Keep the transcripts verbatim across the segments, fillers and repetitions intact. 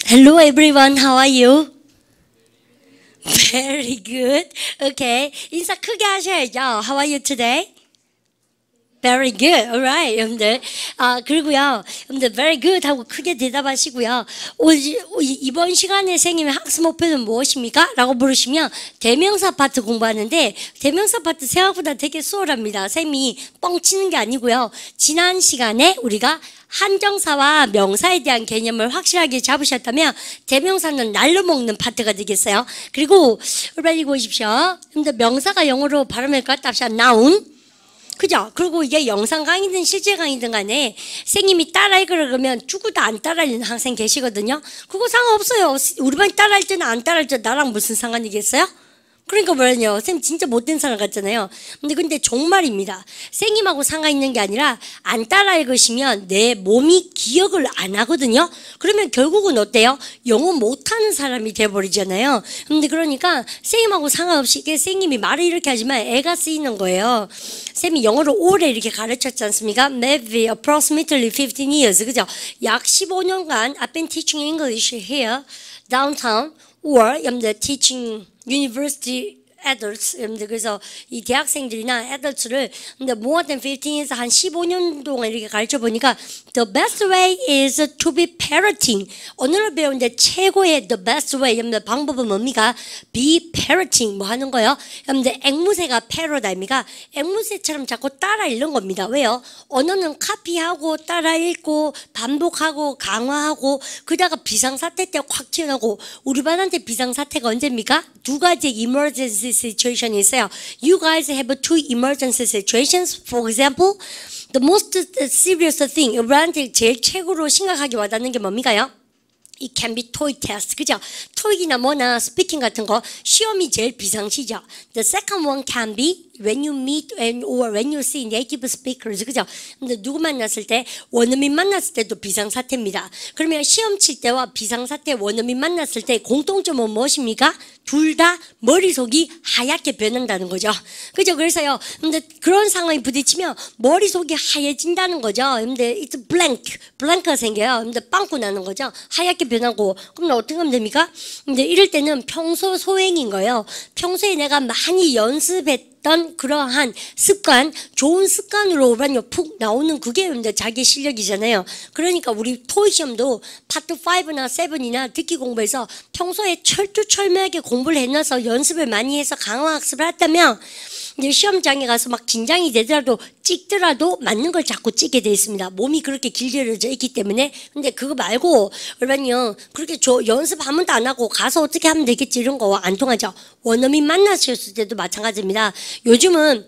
Hello everyone, how are you? Very good. Okay. 인사 크게 하셔야죠. How are you today? Very good. Alright. 여러분들. 아, 그리고요. 여러분들 very good 하고 크게 대답하시고요. 오, 이번 시간에 선생님의 학습 목표는 무엇입니까? 라고 물으시면 대명사 파트 공부하는데 대명사 파트 생각보다 되게 수월합니다. 선생님이 뻥치는 게 아니고요. 지난 시간에 우리가 한정사와 명사에 대한 개념을 확실하게 잡으셨다면 대명사는 날로 먹는 파트가 되겠어요. 그리고 빨리 보십시오. 근데 명사가 영어로 발음을 갖다 합시다. noun. 그죠? 그리고 이게 영상 강의든 실제 강의든 간에 선생님이 따라해 그러면 죽어도 안 따라하는 학생 계시거든요. 그거 상관없어요. 우리 반이 따라할 때는 안 따라할 때 나랑 무슨 상관이겠어요? 그러니까 뭐냐요. 쌤 진짜 못된 사람 같잖아요. 근데 근데 정말입니다. 선생님하고 상관있는 게 아니라 안 따라 읽으시면 내 몸이 기억을 안 하거든요. 그러면 결국은 어때요? 영어 못하는 사람이 돼버리잖아요. 근데 그러니까 선생님하고 상관없이 이게 선생님이 말을 이렇게 하지만 애가 쓰이는 거예요. 쌤이 영어를 오래 이렇게 가르쳤지 않습니까? Maybe approximately fifteen years. 그죠? 약 십오 년간 I've been teaching English here, downtown, or I'm the teaching university adults. 그래서 이 대학생들이나 adults를 근데 more than fifteen years 한 십오 년 동안 이렇게 가르쳐 보니까 the best way is to be parroting. 언어를 배우는데 최고의 the best way 방법은 뭡니까? be parroting 뭐 하는 거예요? 근데 앵무새가 parrot 아닙니까? 앵무새처럼 자꾸 따라 읽는 겁니다. 왜요? 언어는 카피하고 따라 읽고 반복하고 강화하고 그러다가 비상사태 때 확 튀어나오고 우리 반한테 비상사태가 언제입니까? 두 가지 emergency situation이 있어요. You guys have two emergency situations. For example, the most serious thing, 우리한테 제일 최고로 심각하게 와닿는 게 뭡니까요? It can be TOEIC test. 그죠? 토익이나 뭐나 스피킹 같은 거 시험이 제일 비상시죠. The second one can be when you meet and or when you see native speakers. 그죠? 근데 누구 만났을 때 원어민 만났을 때도 비상사태입니다. 그러면 시험 칠 때와 비상사태 원어민 만났을 때 공통점은 무엇입니까? 둘 다 머릿속이 하얗게 변한다는 거죠. 그죠? 그래서요. 근데 그런 상황이 부딪히면 머릿속이 하얘진다는 거죠. 근데 it's blank. blank가 생겨요. 근데 빵꾸 나는 거죠. 하얗게 변하고. 그럼 어떻게 하면 됩니까? 근데 이럴 때는 평소 소행인 거예요. 평소에 내가 많이 연습했던 그러한 습관, 좋은 습관으로 오라뇨 푹 나오는 그게 이제 자기 실력이잖아요. 그러니까 우리 토익 시험도 파트 오나 칠이나 듣기 공부해서 평소에 철두철미하게 공부를 해놔서 연습을 많이 해서 강화 학습을 했다면 이제 시험장에 가서 막 긴장이 되더라도 찍더라도 맞는 걸 자꾸 찍게 돼 있습니다. 몸이 그렇게 길들여져 있기 때문에. 근데 그거 말고 그러면요 그렇게 저 연습 한 번도 안 하고 가서 어떻게 하면 되겠지 이런 거 안 통하죠. 원어민 만나셨을 때도 마찬가지입니다. 요즘은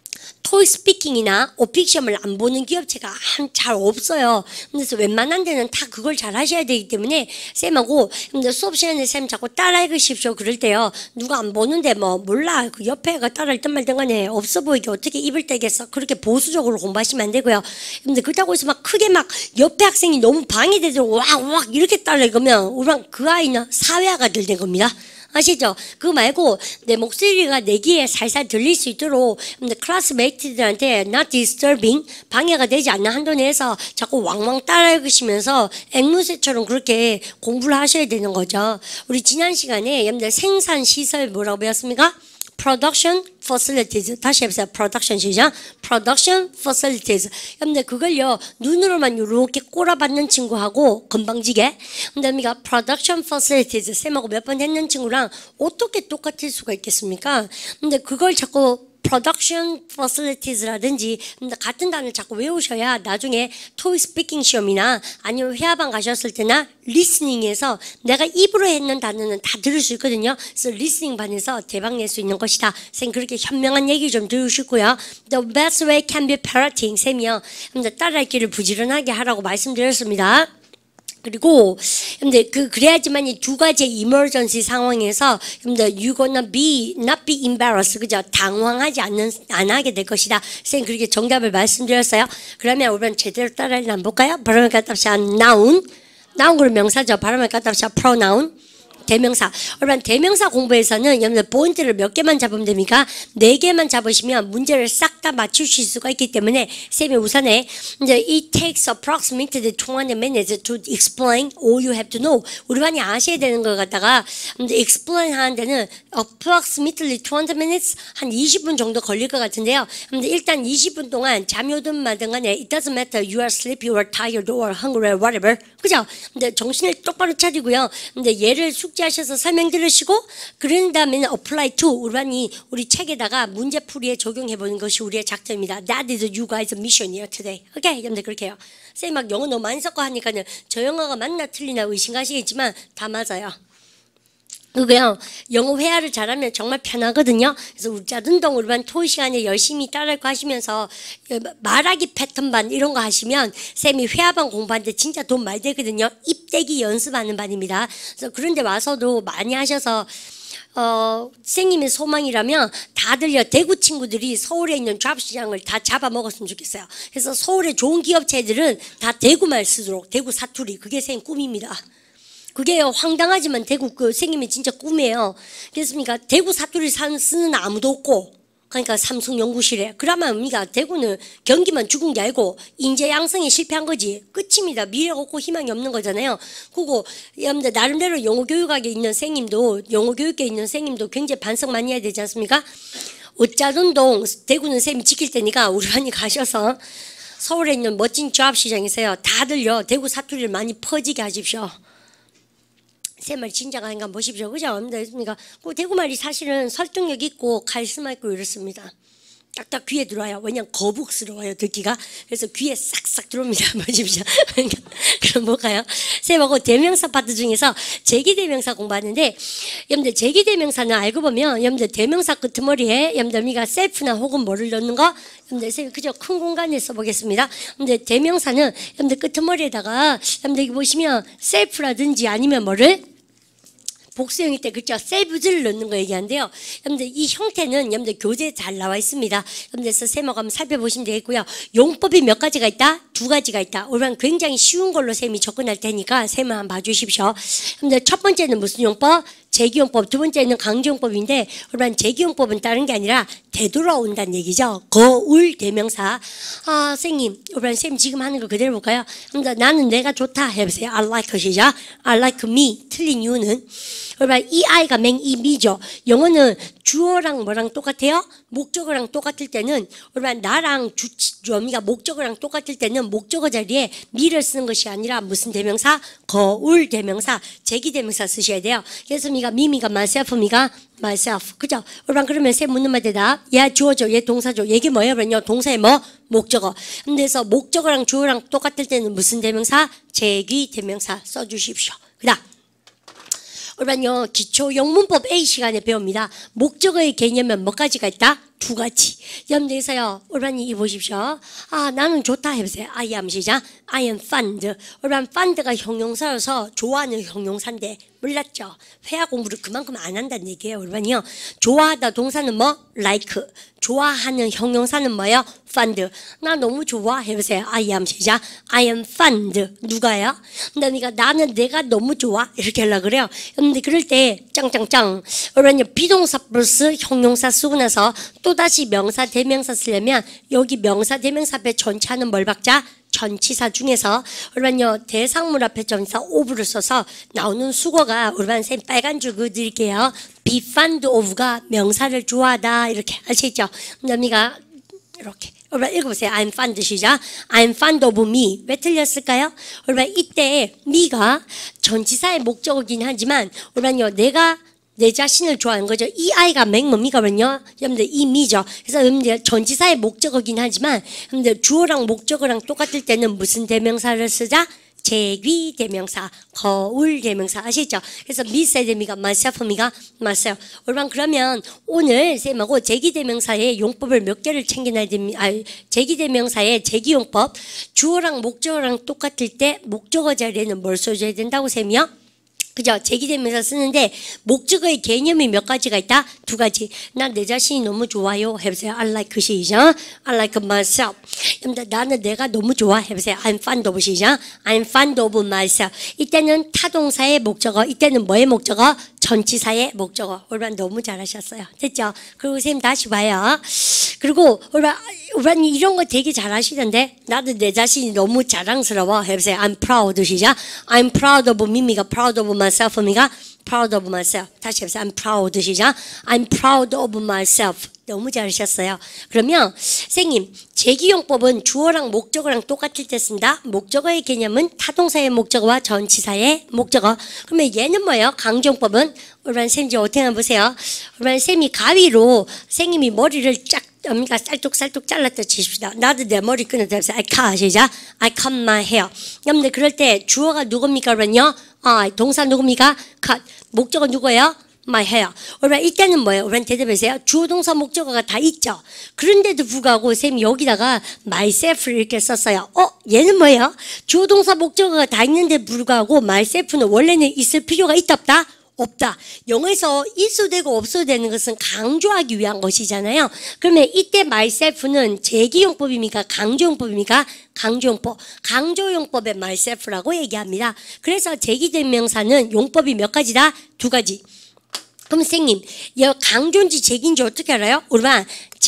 토익 스피킹이나 오픽 시험을 안 보는 기업체가 잘 없어요. 그래서 웬만한 데는 다 그걸 잘 하셔야 되기 때문에 쌤하고 근데 수업 시간에 쌤 자꾸 따라 읽으십시오 그럴 때요. 누가 안 보는데 뭐 몰라 그 옆에가 따라 읽든 말든 간에 없어 보이게 어떻게 입을 떼겠어. 그렇게 보수적으로 공부하시면 안 되고요. 근데 그렇다고 해서 막 크게 막 옆에 학생이 너무 방해되도록 와와 이렇게 따라 읽으면 우리랑 그 아이는 사회화가 될 된 겁니다. 아시죠? 그거 말고 내 목소리가 내 귀에 살살 들릴 수 있도록 클래스메이트들한테 not disturbing 방해가 되지 않는 한도 내에서 자꾸 왕왕 따라 읽으시면서 앵무새처럼 그렇게 공부를 하셔야 되는 거죠. 우리 지난 시간에 여러분들 생산 시설 뭐라고 배웠습니까? Production facilities. 다시 해보세요. Production 시작. Production facilities. 여러분들 그걸요 눈으로만 이렇게 꼬라박는 친구하고 건방지게. 근데 우리가 Production facilities 쌤하고 몇 번 했는 친구랑 어떻게 똑같을 수가 있겠습니까? 근데 그걸 자꾸 production facilities라든지 같은 단어를 자꾸 외우셔야 나중에 토익 스피킹 시험이나 아니면 회화반 가셨을 때나 리스닝에서 내가 입으로 했는 단어는 다 들을 수 있거든요. 그래서 리스닝 반에서 대박 낼 수 있는 것이다. 쌤 그렇게 현명한 얘기 좀 들으시고요. The best way can be parroting. 쌤이요. 따라읽기를 부지런하게 하라고 말씀드렸습니다. 그리고 근데 그 그래야지만 이 두 가지 이머전시 상황에서 근데 you gonna be not be embarrassed 그죠? 당황하지 않는 안 하게 될 것이다. 선생님 그렇게 정답을 말씀드렸어요. 그러면 우리는 제대로 따라해 볼까요? 발음을 갖다 합시다. noun, noun 그럼 명사죠. 발음을 갖다 합시다. pronoun, 대명사. 여러분 대명사 공부에서는 여러분 포인트를 몇 개만 잡으면 됩니까? 네 개만 잡으시면 문제를 싹 다 맞추실 수가 있기 때문에 쌤이 우선에 이제 it takes approximately twenty minutes to explain all you have to know. 우리 반이 아셔야 되는 걸 갖다가 이제 explain 하는 데는 approximately twenty minutes 한 이십 분 정도 걸릴 것 같은데요. 근데 일단 이십 분 동안 잠이 오든 말든 간에 it doesn't matter you are sleepy or tired or hungry or whatever. 그죠? 근데 정신을 똑바로 차리고요. 근데 얘를 숙지하셔서 설명 들으시고 그런 다음에는 apply to 우리 반이 우리 책에다가 문제풀이에 적용해 보는 것이 우리의 작전입니다. That is you guys' mission here today. 오케이? 여러분들 그렇게 해요. 쌤 막 영어 너무 많이 섞어 하니까는 저 영어가 맞나 틀리나 의심하시겠지만 다 맞아요. 그거요. 영어 회화를 잘하면 정말 편하거든요. 그래서 울자든동 우리 반 토의 시간에 열심히 따라하고 하시면서 말하기 패턴반 이런 거 하시면 쌤이 회화반 공부하는데 진짜 돈 많이 되거든요. 입대기 연습하는 반입니다. 그래서 그런데 와서도 많이 하셔서 어, 선생님의 소망이라면 다들요 대구 친구들이 서울에 있는 잡시장을 다 잡아먹었으면 좋겠어요. 그래서 서울의 좋은 기업체들은 다 대구말 쓰도록 대구 사투리 그게 선생님 꿈입니다. 그게 황당하지만 대구 그 선생님이 진짜 꿈이에요. 그렇습니까? 대구 사투리 쓰는 아무도 없고 그러니까 삼성 연구실에 그러면 우리가 대구는 경기만 죽은 게 아니고 인재 양성에 실패한 거지 끝입니다. 미래가 없고 희망이 없는 거잖아요. 그리고 여러분들 나름대로 영어 교육학에 있는 선생님도 영어 교육에 있는 선생님도 굉장히 반성 많이 해야 되지 않습니까? 어짜든동 대구는 쌤이 지킬 테니까 우리 반이 가셔서 서울에 있는 멋진 조합시장에서요 다들요 대구 사투리를 많이 퍼지게 하십시오. 쌤말 진짜가 아닌가 보십시오. 그죠? 그러니까 그 대구말이 사실은 설득력 있고 카리스마 있고 이렇습니다. 딱딱 귀에 들어와요. 왜냐면 거북스러워요 듣기가. 그래서 귀에 싹싹 들어옵니다. 보십시오. 그러니까 그럼 뭘까요? 쌤하고 대명사 파트 중에서 제기대명사 공부하는데 여러분들 제기대명사는 알고 보면 여러분들 대명사 끄트머리에 여러분들 우리가 셀프나 혹은 뭐를 넣는 거 여러분들 쌤이 그저 큰 공간에 써보겠습니다. 근데 대명사는 여러분들 끄트머리에다가 여러분들 여기 보시면 셀프라든지 아니면 뭐를 복수형일 때 그죠? 셀브즈를 넣는 거 얘기하는데요. 여러분들 이 형태는 여러분들 교재에 잘 나와 있습니다. 여러분들 쌤하고 한번 살펴보시면 되겠고요. 용법이 몇 가지가 있다? 두 가지가 있다. 오늘 굉장히 쉬운 걸로 쌤이 접근할 테니까 쌤을 한번 봐주십시오. 여러분들 첫 번째는 무슨 용법? 제기용법. 두 번째는 강조용법인데 여러분 제기용법은 다른 게 아니라 되돌아온다는 얘기죠. 거울 대명사. 아 선생님 여러분 쌤 지금 하는 거 그대로 볼까요? 그러니까 나는 내가 좋다 해보세요. I like 시작. I like me. 틀린 이유는 여러분 이 아이가 맹이 미죠. 영어는 주어랑 뭐랑 똑같아요? 목적어랑 똑같을 때는 여러분 나랑 주어미가 목적어랑 똑같을 때는 목적어 자리에 미를 쓰는 것이 아니라 무슨 대명사? 거울 대명사, 제기 대명사 쓰셔야 돼요. 그래서 미가 미미가 myself미가 myself. 그죠? 여러분 그러면 세 묻는 말 대답. 얘 주어죠, 얘 동사죠. 얘기 뭐예요? 그러면요 동사의 뭐? 목적어. 그래서 목적어랑 주어랑 똑같을 때는 무슨 대명사? 제기 대명사 써주십시오. 그다음. 여러분요 기초 영문법 A 시간에 배웁니다. 목적어의 개념은 몇 가지가 있다? 두 가지. 여러분들께서요 여러분이 이 보십시오. 아 나는 좋다 해보세요. I am 시작. I am fond. 여러분 fond가 형용사여서 좋아하는 형용사인데 몰랐죠? 회화 공부를 그만큼 안 한다는 얘기예요. 여러분이요 좋아하다 동사는 뭐? like. 좋아하는 형용사는 뭐예요? fond. 나 너무 좋아 해보세요. I am 시작. I am fond. 누가요? 그러니까 나는 내가 너무 좋아 이렇게 하려고 그래요. 근데 그럴 때 짱짱짱 여러분요 비동사 플러스 형용사 쓰고 나서 또다시 명사 대명사 쓰려면 여기 명사 대명사 앞에 전치하는 뭘 박자? 전치사 중에서 여러분요 대상물 앞에 전치사 of를 써서 나오는 수거가 여러분 쌤 빨간 줄 그어드릴게요. be fond of가 명사를 좋아하다 이렇게 아시죠? 그러니까 이렇게 여러분 읽어보세요. I'm fond 시작. I'm fond of me. 왜 틀렸을까요? 여러분 이때 me가 전치사의 목적어긴 하지만 여러분요 내가 내 자신을 좋아하는 거죠. 이 아이가 맹 뭡니까? 그러면요. 여러분들 이 미죠. 그래서 여러분들 전치사의 목적어긴 하지만 여러분들 주어랑 목적어랑 똑같을 때는 무슨 대명사를 쓰자? 제귀 대명사, 거울 대명사 아시죠? 그래서 미세 대미가 myself미가 myself. 여러분 그러면 오늘 쌤하고 제기 대명사의 용법을 몇 개를 챙겨놔야 됩니다. 아, 제기 대명사의 제기 용법 주어랑 목적어랑 똑같을 때 목적어 자리에는 뭘 써줘야 된다고 쌤이요? 그죠? 제기되면서 쓰는데 목적어의 개념이 몇 가지가 있다? 두 가지. 난 내 자신이 너무 좋아요. 해보세요. I like 시작. I like myself. 나는 내가 너무 좋아. 해보세요. I'm fond of 시작. I'm fond of myself. 이때는 타동사의 목적어. 이때는 뭐의 목적어? 전치사의 목적어. 올반 너무 잘하셨어요. 됐죠? 그리고 선생님 다시 봐요. 그리고 올반, 올반 이런 거 되게 잘하시던데 나도 내 자신이 너무 자랑스러워. 해보세요. I'm proud 시작. I'm proud of me미가 proud of myself입니까? proud of myself. 다시 해보세요. I'm proud 시작. I'm proud of myself. 너무 잘하셨어요. 그러면 선생님 제기용법은 주어랑 목적어랑 똑같을 때 쓴다. 목적어의 개념은 타동사의 목적어와 전치사의 목적어. 그러면 얘는 뭐예요? 강조용법은 우리 쌤이 어떻게 한번 보세요. 우리 쌤이 가위로 선생님이 머리를 쫙 엄니가 쌀뚝쌀뚝 잘랐다 치십시다. 나도 내 머리 끊어서 I cut 시작. I cut my hair. 여러분들 그럴 때 주어가 누굽니까? 그러면요. 아, 동사 누굽니까? cut. 목적어 누구예요? my hair. 그러면 이때는 뭐예요? 우리는 대답해주세요. 주어 동사 목적어가 다 있죠. 그런데도 불구하고 쌤이 여기다가 myself를 이렇게 썼어요. 어? 얘는 뭐예요? 주어 동사 목적어가 다 있는데 불구하고 myself는 원래는 있을 필요가 있다 없다? 없다. 영어에서 있어도 되고 없어도 되는 것은 강조하기 위한 것이잖아요. 그러면 이때 myself는 제기용법입니까? 강조용법입니까? 강조용법. 강조용법의 myself라고 얘기합니다. 그래서 제기된 명사는 용법이 몇 가지다? 두 가지. 그럼 선생님, 강조인지 제기인지 어떻게 알아요? 우리가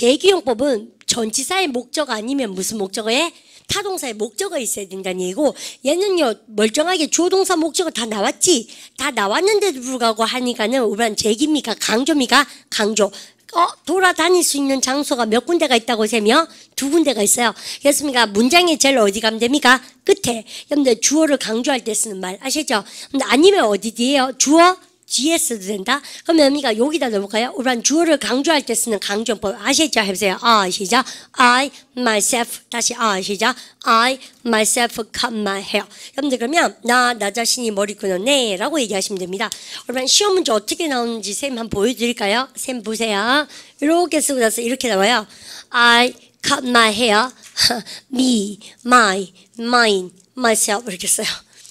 제기용법은 전치사의 목적어 아니면 무슨 목적어에? 타동사의 목적어가 있어야 된다는 얘기고 얘는요 멀쩡하게 주어동사 목적어 다 나왔지? 다 나왔는데도 불구하고 하니까는 우리는 제기입니까? 강조입니까? 강조. 어, 돌아다닐 수 있는 장소가 몇 군데가 있다고 세며 두 군데가 있어요. 그렇습니까? 문장의 제일 어디 가면 됩니까? 끝에. 여러분들 주어를 강조할 때 쓰는 말 아시죠? 근데 아니면 어디 뒤에요? 주어? 뒤에 써도 된다? 그러면 우리가 여기다 넣어볼까요? 우리는 주어를 강조할 때 쓰는 강조법 아시죠? 해보세요. I 시작. I myself 다시 I 시작. I myself cut my hair. 여러분들 그러면 나, 나 자신이 머리 끊었네 라고 얘기하시면 됩니다. 그러면 시험 문제 어떻게 나오는지 쌤 한번 보여드릴까요? 쌤 보세요. 이렇게 쓰고 나서 이렇게 나와요. I cut my hair. Me, my, mine, myself 이렇게 써요.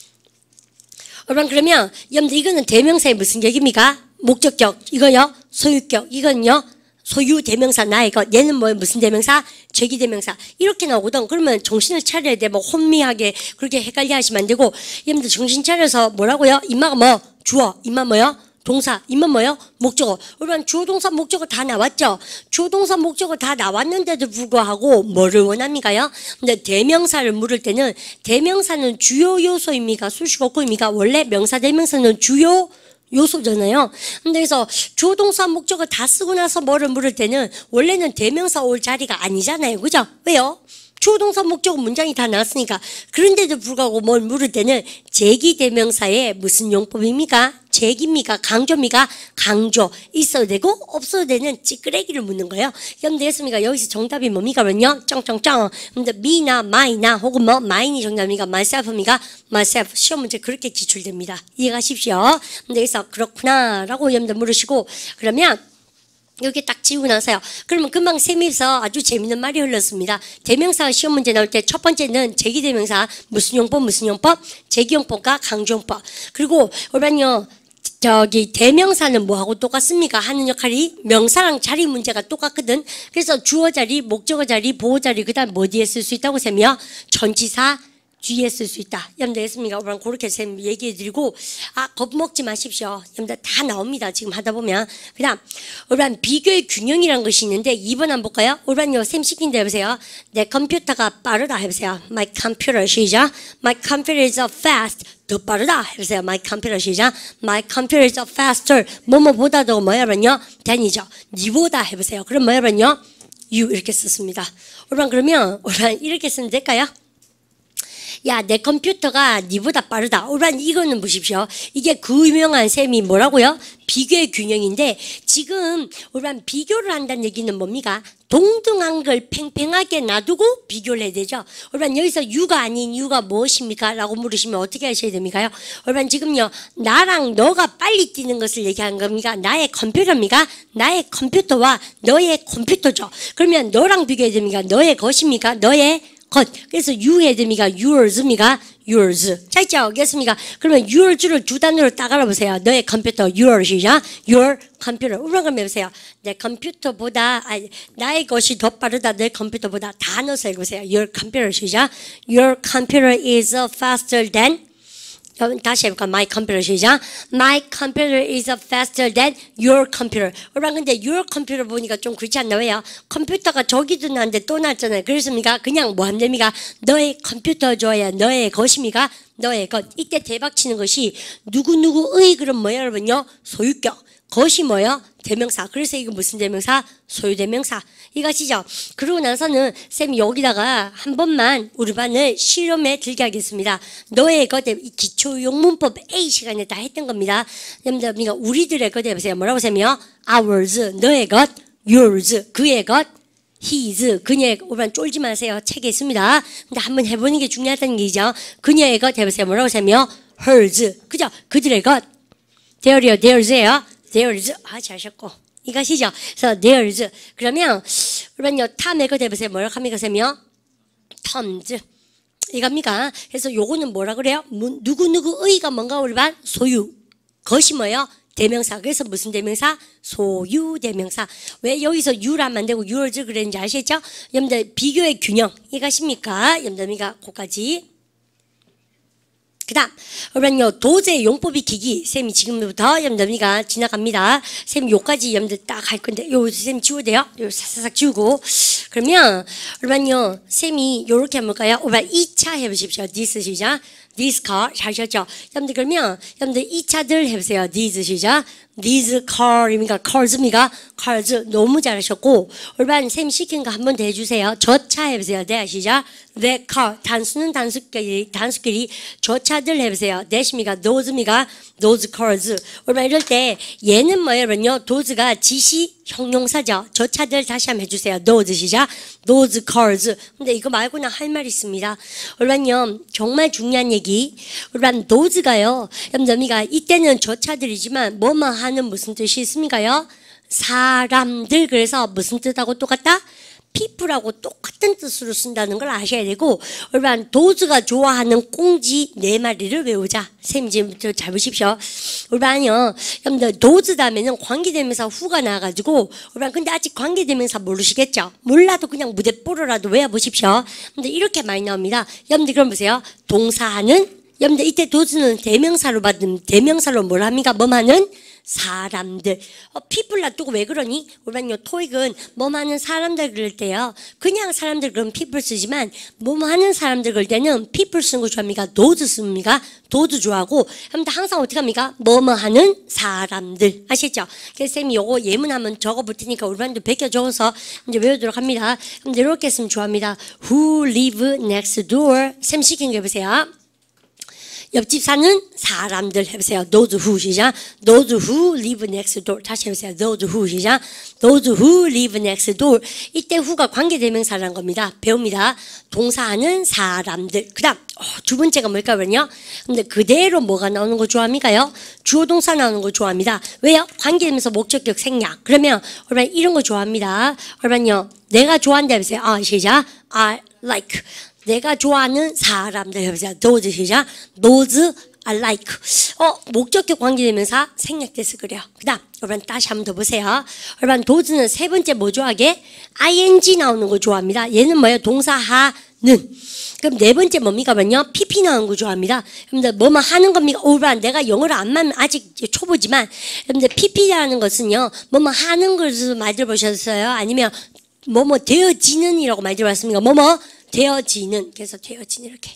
여러분 그러면 여러분들 이거는 대명사의 무슨 격입니까? 목적격. 이거요? 소유격. 이건요? 소유 대명사 나의 것. 얘는 뭐예요? 무슨 대명사? 제기 대명사. 이렇게 나오거든. 그러면 정신을 차려야 돼. 뭐 혼미하게 그렇게 헷갈려 하시면 안 되고 여러분들 정신 차려서 뭐라고요? 임마가 뭐? 주어. 임마 뭐요? 동사. 임마 뭐요? 목적어. 여러분 주어 동사 목적어 다 나왔죠? 주어 동사 목적어 다 나왔는데도 불구하고 뭐를 원합니까요? 근데 대명사를 물을 때는 대명사는 주요 요소입니까? 수식어구입니까? 원래 명사 대명사는 주요 요소잖아요. 근데 그래서 주어 동사 목적어 다 쓰고 나서 뭐를 물을 때는 원래는 대명사 올 자리가 아니잖아요. 그죠? 왜요? 주어 동사 목적어 문장이 다 나왔으니까. 그런데도 불구하고 뭘 물을 때는 제기 대명사의 무슨 용법입니까? 제기입니까? 강조입니까? 강조. 있어도 되고 없어도 되는 찌끄레기를 묻는 거예요. 여러분들 됐습니까? 여기서 정답이 뭡니까? 그러면요. 쩡쩡쩡. 근데 me나 my나 혹은 뭐 mine이 정답입니까? myself입니까? myself. 시험 문제 그렇게 기출됩니다. 이해가십시오. 근데 여기서 그렇구나 라고 여러분들 물으시고 그러면 여기 딱 지우고 나서요. 그러면 금방 쌤에서 아주 재밌는 말이 흘렀습니다. 대명사 시험 문제 나올 때 첫 번째는 제기대명사 무슨 용법 무슨 용법? 제기용법과 강조용법. 그리고 올반요 저기 대명사는 뭐하고 똑같습니까? 하는 역할이 명사랑 자리 문제가 똑같거든. 그래서 주어 자리, 목적어 자리, 보호 자리 그다음 뭐 뒤에 쓸 수 있다고 쌤이요? 전치사 뒤에 쓸 수 있다. 여러분들 했습니까? 오늘 그렇게 쌤 얘기해드리고 아 겁먹지 마십시오. 여러분들 다 나옵니다. 지금 하다 보면. 그 다음 오늘 비교의 균형이라는 것이 있는데 이 번 한번 볼까요? 오늘요 쌤 시킨다 해보세요. 내 컴퓨터가 빠르다 해보세요. My computer 시작. My computer is fast. 더 빠르다 해보세요. My computer 시작. My computer is faster. 뭐뭐보다도 뭐야면요? 단이죠. 니보다 해보세요. 그럼 뭐야면요? You 이렇게 썼습니다. 오늘 그러면 오늘 이렇게 쓰면 될까요? 야, 내 컴퓨터가 니보다 빠르다. 오란 이거는 보십시오. 이게 그 유명한 셈이 뭐라고요? 비교의 균형인데 지금 오란 비교를 한다는 얘기는 뭡니까? 동등한 걸 팽팽하게 놔두고 비교를 해야 되죠. 오란 여기서 유가 아닌 유가 무엇입니까? 라고 물으시면 어떻게 하셔야 됩니까요? 오란 지금요. 나랑 너가 빨리 뛰는 것을 얘기하는 겁니까? 나의 컴퓨터입니까? 나의 컴퓨터와 너의 컴퓨터죠. 그러면 너랑 비교해야 됩니까? 너의 것입니까? 너의 것. 그래서 you had미가 yours미가 yours. 자, 있죠? 알겠습니까? 그러면 yours를 두 단어로 딱 알아보세요. 너의 컴퓨터, yours이죠? your computer. 우리 그럼 해보세요. 내 컴퓨터보다, 아니, 나의 것이 더 빠르다. 내 컴퓨터보다 다 넣어서 읽으세요. your computer이죠? Your computer is faster than 다시 해볼까? My computer 시작. My computer is faster than your computer. 여러분 근데 your computer 보니까 좀 그렇지 않나 왜요? 컴퓨터가 저기도 나는데 또 났잖아요. 그렇습니까? 그냥 뭐 하면 됩니까? 너의 컴퓨터 줘야 너의 것입니까? 너의 것. 이때 대박 치는 것이 누구누구의 그럼 뭐야 여러분요? 소유격. 것이 뭐예요? 대명사. 그래서 이거 무슨 대명사? 소유대명사. 이것이죠. 그러고 나서는 쌤이 여기다가 한 번만 우리 반을 실험에 들게 하겠습니다. 너의 것, 기초용문법 A 시간에 다 했던 겁니다. 여러분들, 우리들의 것 해보세요. 뭐라고 쌤이요? ours, 너의 것, yours, 그의 것, his, 그녀의, 우리 반 쫄지 마세요. 책에 있습니다. 근데 한번 해보는 게 중요하다는 얘기죠. 그녀의 것 해보세요. 뭐라고 쌤이요? hers, 그죠? 그들의 것. their이요, theirs예요. theirs, 아, 잘하셨고. 이것이죠. 그래서 theirs. 그러면, 그러면요, 탐의 것 해보세요. 뭐라고 합니까, 쌤이요? terms. 이겁니까? 그래서 요거는 뭐라 그래요? 누구누구의가 뭔가 우리 반? 소유. 것이 뭐예요? 대명사. 그래서 무슨 대명사? 소유 대명사. 왜 여기서 you라면 안 되고 yours 그랬는지 아시겠죠? 여러분들, 비교의 균형. 이것입니까? 여러분들, 그까지. 그 다음, 여러분요, 도저의 용법이 기기. 쌤이 지금부터 여러분들이가 지나갑니다. 쌤이 요까지 여러분들 딱 할 건데, 요, 쌤 지워도 돼요? 요 사사삭 지우고. 그러면, 여러분요, 쌤이 요렇게 한번 볼까요? 여러분, 이 차 해보십시오. this 시작. this car. 잘 하셨죠? 여러분들, 그러면, 여러분들 이 차들 해보세요. these 시작. these car입니까? cars입니까? cars. 너무 잘하셨고, 여러분, 쌤 시킨 거 한 번 더 해주세요. 저 차 해보세요. 네, 시작. that car. 단수는 단수끼리, 단수끼리, 저 차들 해보세요. that입니까? those입니까? those cars. 여러분, 이럴 때, 얘는 뭐예요, 여러분요? those가 지시 형용사죠. 저 차들 다시 한번 해주세요. those 시작. those cars. 근데 이거 말고는 할 말이 있습니다. 여러분요, 정말 중요한 얘기. 여러분, those가요, 여러분들이가 이때는 저 차들이지만, 뭐뭐 하는 무슨 뜻이 있습니까요? 사람들. 그래서 무슨 뜻하고 똑같다? people하고 똑같은 뜻으로 쓴다는 걸 아셔야 되고, 여러분, 도즈가 좋아하는 꽁지 네 마리를 외우자. 쌤 지금부터 잘 보십시오. 여러분요, 여러분들, 도즈 다음에는 관계대명사 후가 나와가지고, 여러분, 근데 아직 관계대명사 모르시겠죠? 몰라도 그냥 무대뽀로라도 외워보십시오. 근데 이렇게 많이 나옵니다. 여러분들, 그럼 보세요. 동사하는, 여러분들, 이때 도즈는 대명사로 받은, 대명사로 뭘 합니까? 뭐 하는? 사람들. 어, people 놔두고 왜 그러니? 우리는요, 토익은 뭐 하는 사람들 그럴 때요. 그냥 사람들 그럼 people 쓰지만, 뭐 하는 사람들 그럴 때는 people 쓰는 거 좋아합니까? those 씁니까? those 좋아하고, 그런데 항상 어떻게 합니까? 뭐 뭐 하는 사람들. 아시겠죠? 그래서 쌤이 요거 예문하면 적어 볼 테니까 우리반도 베껴 적어서 이제 외우도록 합니다. 그럼 이렇게 쓰면 좋아합니다. Who live next door? 쌤 시킨 거 해보세요. 옆집 사는 사람들 해보세요. Those who 시작. Those who live next door. 다시 해보세요. Those who 시작. Those who live next door. 이때 who가 관계대명사라는 겁니다. 배웁니다. 동사하는 사람들. 그 다음 어, 두 번째가 뭘까요? 근데 그대로 뭐가 나오는 거 좋아합니까요? 주어 동사 나오는 거 좋아합니다. 왜요? 관계대명사 목적격 생략. 그러면 여러분 이런 거 좋아합니다. 여러분요. 내가 좋아한다 해보세요. 아 시작. I like. 내가 좋아하는 사람들 해보세요. those 시작. those I like. 어, 목적격 관계대명사 생략돼서 그래요. 그 다음, 여러분 다시 한번 더 보세요. 여러분, those는 세 번째 뭐 좋아하게? ing 나오는 거 좋아합니다. 얘는 뭐예요? 동사 하는. 그럼 네 번째 뭡니까? 뭐요? pp 나오는 거 좋아합니다. 여러분들, 뭐뭐 하는 겁니까? 오반, 내가 영어를 안 맞는, 아직 초보지만, 여러분들, pp라는 것은요, 뭐뭐 하는 것을 많이 들어보셨어요? 아니면, 뭐뭐 되어지는 이라고 많이 들어봤습니까? 뭐뭐 되어지는. 그래서 되어지는 이렇게.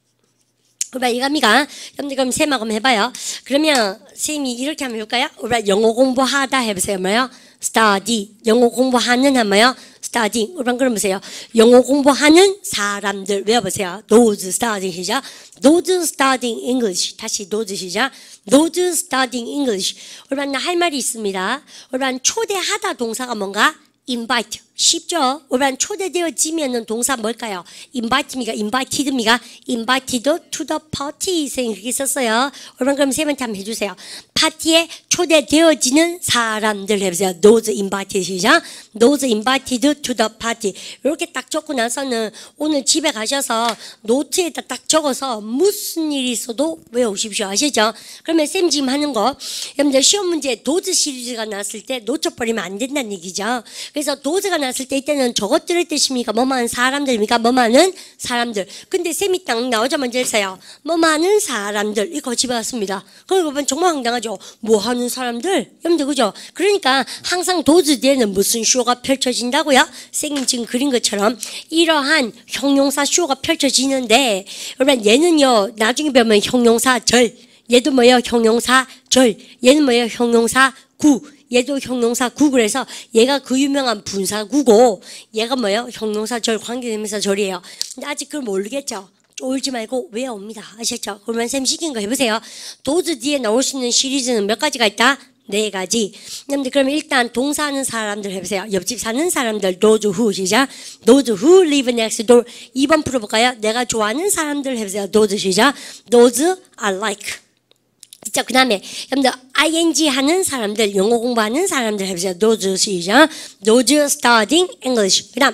그러면 이겁니까? 여러분들 그럼 셈하고 한번 해봐요. 그러면 쌤이 이렇게 한번 해볼까요? 우리 영어 공부하다 해보세요. 뭐요? study. 영어 공부하는 하면 뭐요? study. 우리 그럼 보세요. 영어 공부하는 사람들 외워보세요. those studying 시작. those studying English. 다시 those 시작. those studying English. 우리 할 말이 있습니다. 우리 초대하다 동사가 뭔가? invite. 쉽죠? 우리는 초대되어지면은 동사 뭘까요? invite입니까? invited입니까? invited to the party. 선생님 그렇게 썼어요. 우리는 그럼 세 번째 한번 해주세요. 파티에 초대되어지는 사람들 해보세요. Those invited 시작. Those invited to the party. 이렇게 딱 적고 나서는 오늘 집에 가셔서 노트에다 딱 적어서 무슨 일이 있어도 외우십시오. 아시죠? 그러면 쌤 지금 하는 거 여러분들 시험 문제 도즈 시리즈가 나왔을 때 놓쳐버리면 안 된다는 얘기죠. 그래서 도즈가 나왔을 때 이때는 저것들을 뜻입니까? 뭐만 사람들입니까? 뭐만은 사람들. 근데 쌤이 딱 나오자마자 했어요. 뭐만은 사람들 이거 집어왔습니다. 그러면 정말 황당하죠. 뭐 하는 사람들? 여러분들 그죠? 그러니까 항상 도즈 뒤에는 무슨 쇼가 펼쳐진다고요? 쌤이 지금 그린 것처럼 이러한 형용사 쇼가 펼쳐지는데 여러분 얘는요 나중에 보면 형용사 절 얘도 뭐예요? 형용사 절 얘는 뭐예요? 형용사 구 얘도 형용사 구 그래서 얘가 그 유명한 분사구고 얘가 뭐예요? 형용사 절 관계대명사 절이에요. 근데 아직 그걸 모르겠죠? 쫄지 말고 외워옵니다. 아셨죠? 그러면 쌤 시킨 거 해보세요. 도즈 뒤에 나올 수 있는 시리즈는 몇 가지가 있다? 네 가지. 여러분들 그러면 일단 동사하는 사람들 해보세요. 옆집 사는 사람들 those who 시작. those who live next door. 이 번 풀어볼까요? 내가 좋아하는 사람들 해보세요. those 시작. those I like. 진짜 그 다음에 여러분들 ing 하는 사람들 영어 공부하는 사람들 해보세요. those 시작. those studying English. 그 다음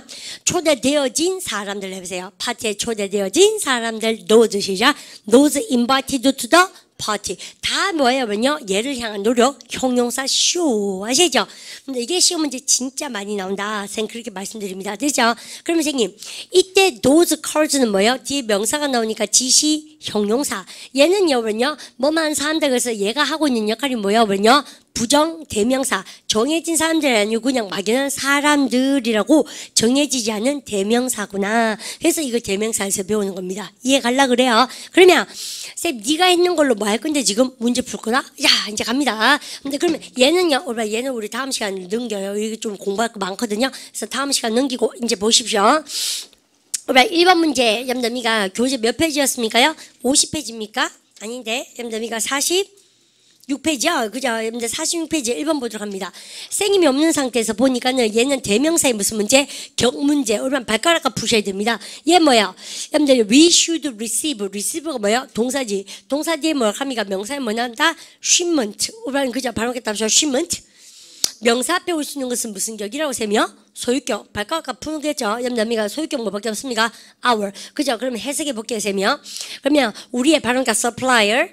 초대되어진 사람들 해보세요. 파티에 초대되어진 사람들 those 시작. those invited to the party. 다 뭐예요? 얘를 향한 노력 형용사 쇼 아시죠? 근데 이게 시험 문제 진짜 많이 나온다. 선 그렇게 말씀드립니다. 되죠? 그러면 선생님 이때 those cars는 뭐예요? 뒤에 명사가 나오니까 지시 형용사. 얘는요, 뭐냐? 뭐만 사람들 그래서 얘가 하고 있는 역할이 뭐예요? 뭐냐? 부정 대명사. 정해진 사람들이 아니고 그냥 막연한 사람들이라고 정해지지 않은 대명사구나. 그래서 이거 대명사에서 배우는 겁니다. 이해 갈라 그래요? 그러면 쌤 네가 했는 걸로 뭐 할 건데 지금 문제 풀 거다? 야 이제 갑니다. 근데 그러면 얘는요, 얘는 우리 다음 시간 넘겨요. 이게 좀 공부할 거 많거든요. 그래서 다음 시간 넘기고 이제 보십시오. 일 번 문제 염더미가 교재 몇 페이지였습니까요? 오십 페이지입니까? 아닌데 염더미가 사십육 페이지요. 그죠? 여러분들 사십육 페이지 일 번 보도록 합니다. 생님이 없는 상태에서 보니까는 얘는 대명사의 무슨 문제? 격문제. 여러분 발가락과 푸셔야 됩니다. 얘 뭐야? 여러분들 we should receive. receive가 뭐야? 동사지. 동사 뒤에 뭐 합니까? 명사에 뭐 나온다? shipment. 여러분 그죠? 발음하겠다 하죠. shipment. 명사 앞에 올 수 있는 것은 무슨 격이라고 세며? 소유격. 발가락과 푸는 거겠죠? 여러분들 소유격 뭐밖에 없습니까? our. 그죠? 그러면 해석해 볼게요. 세며. 그러면 우리의 발음과 supplier.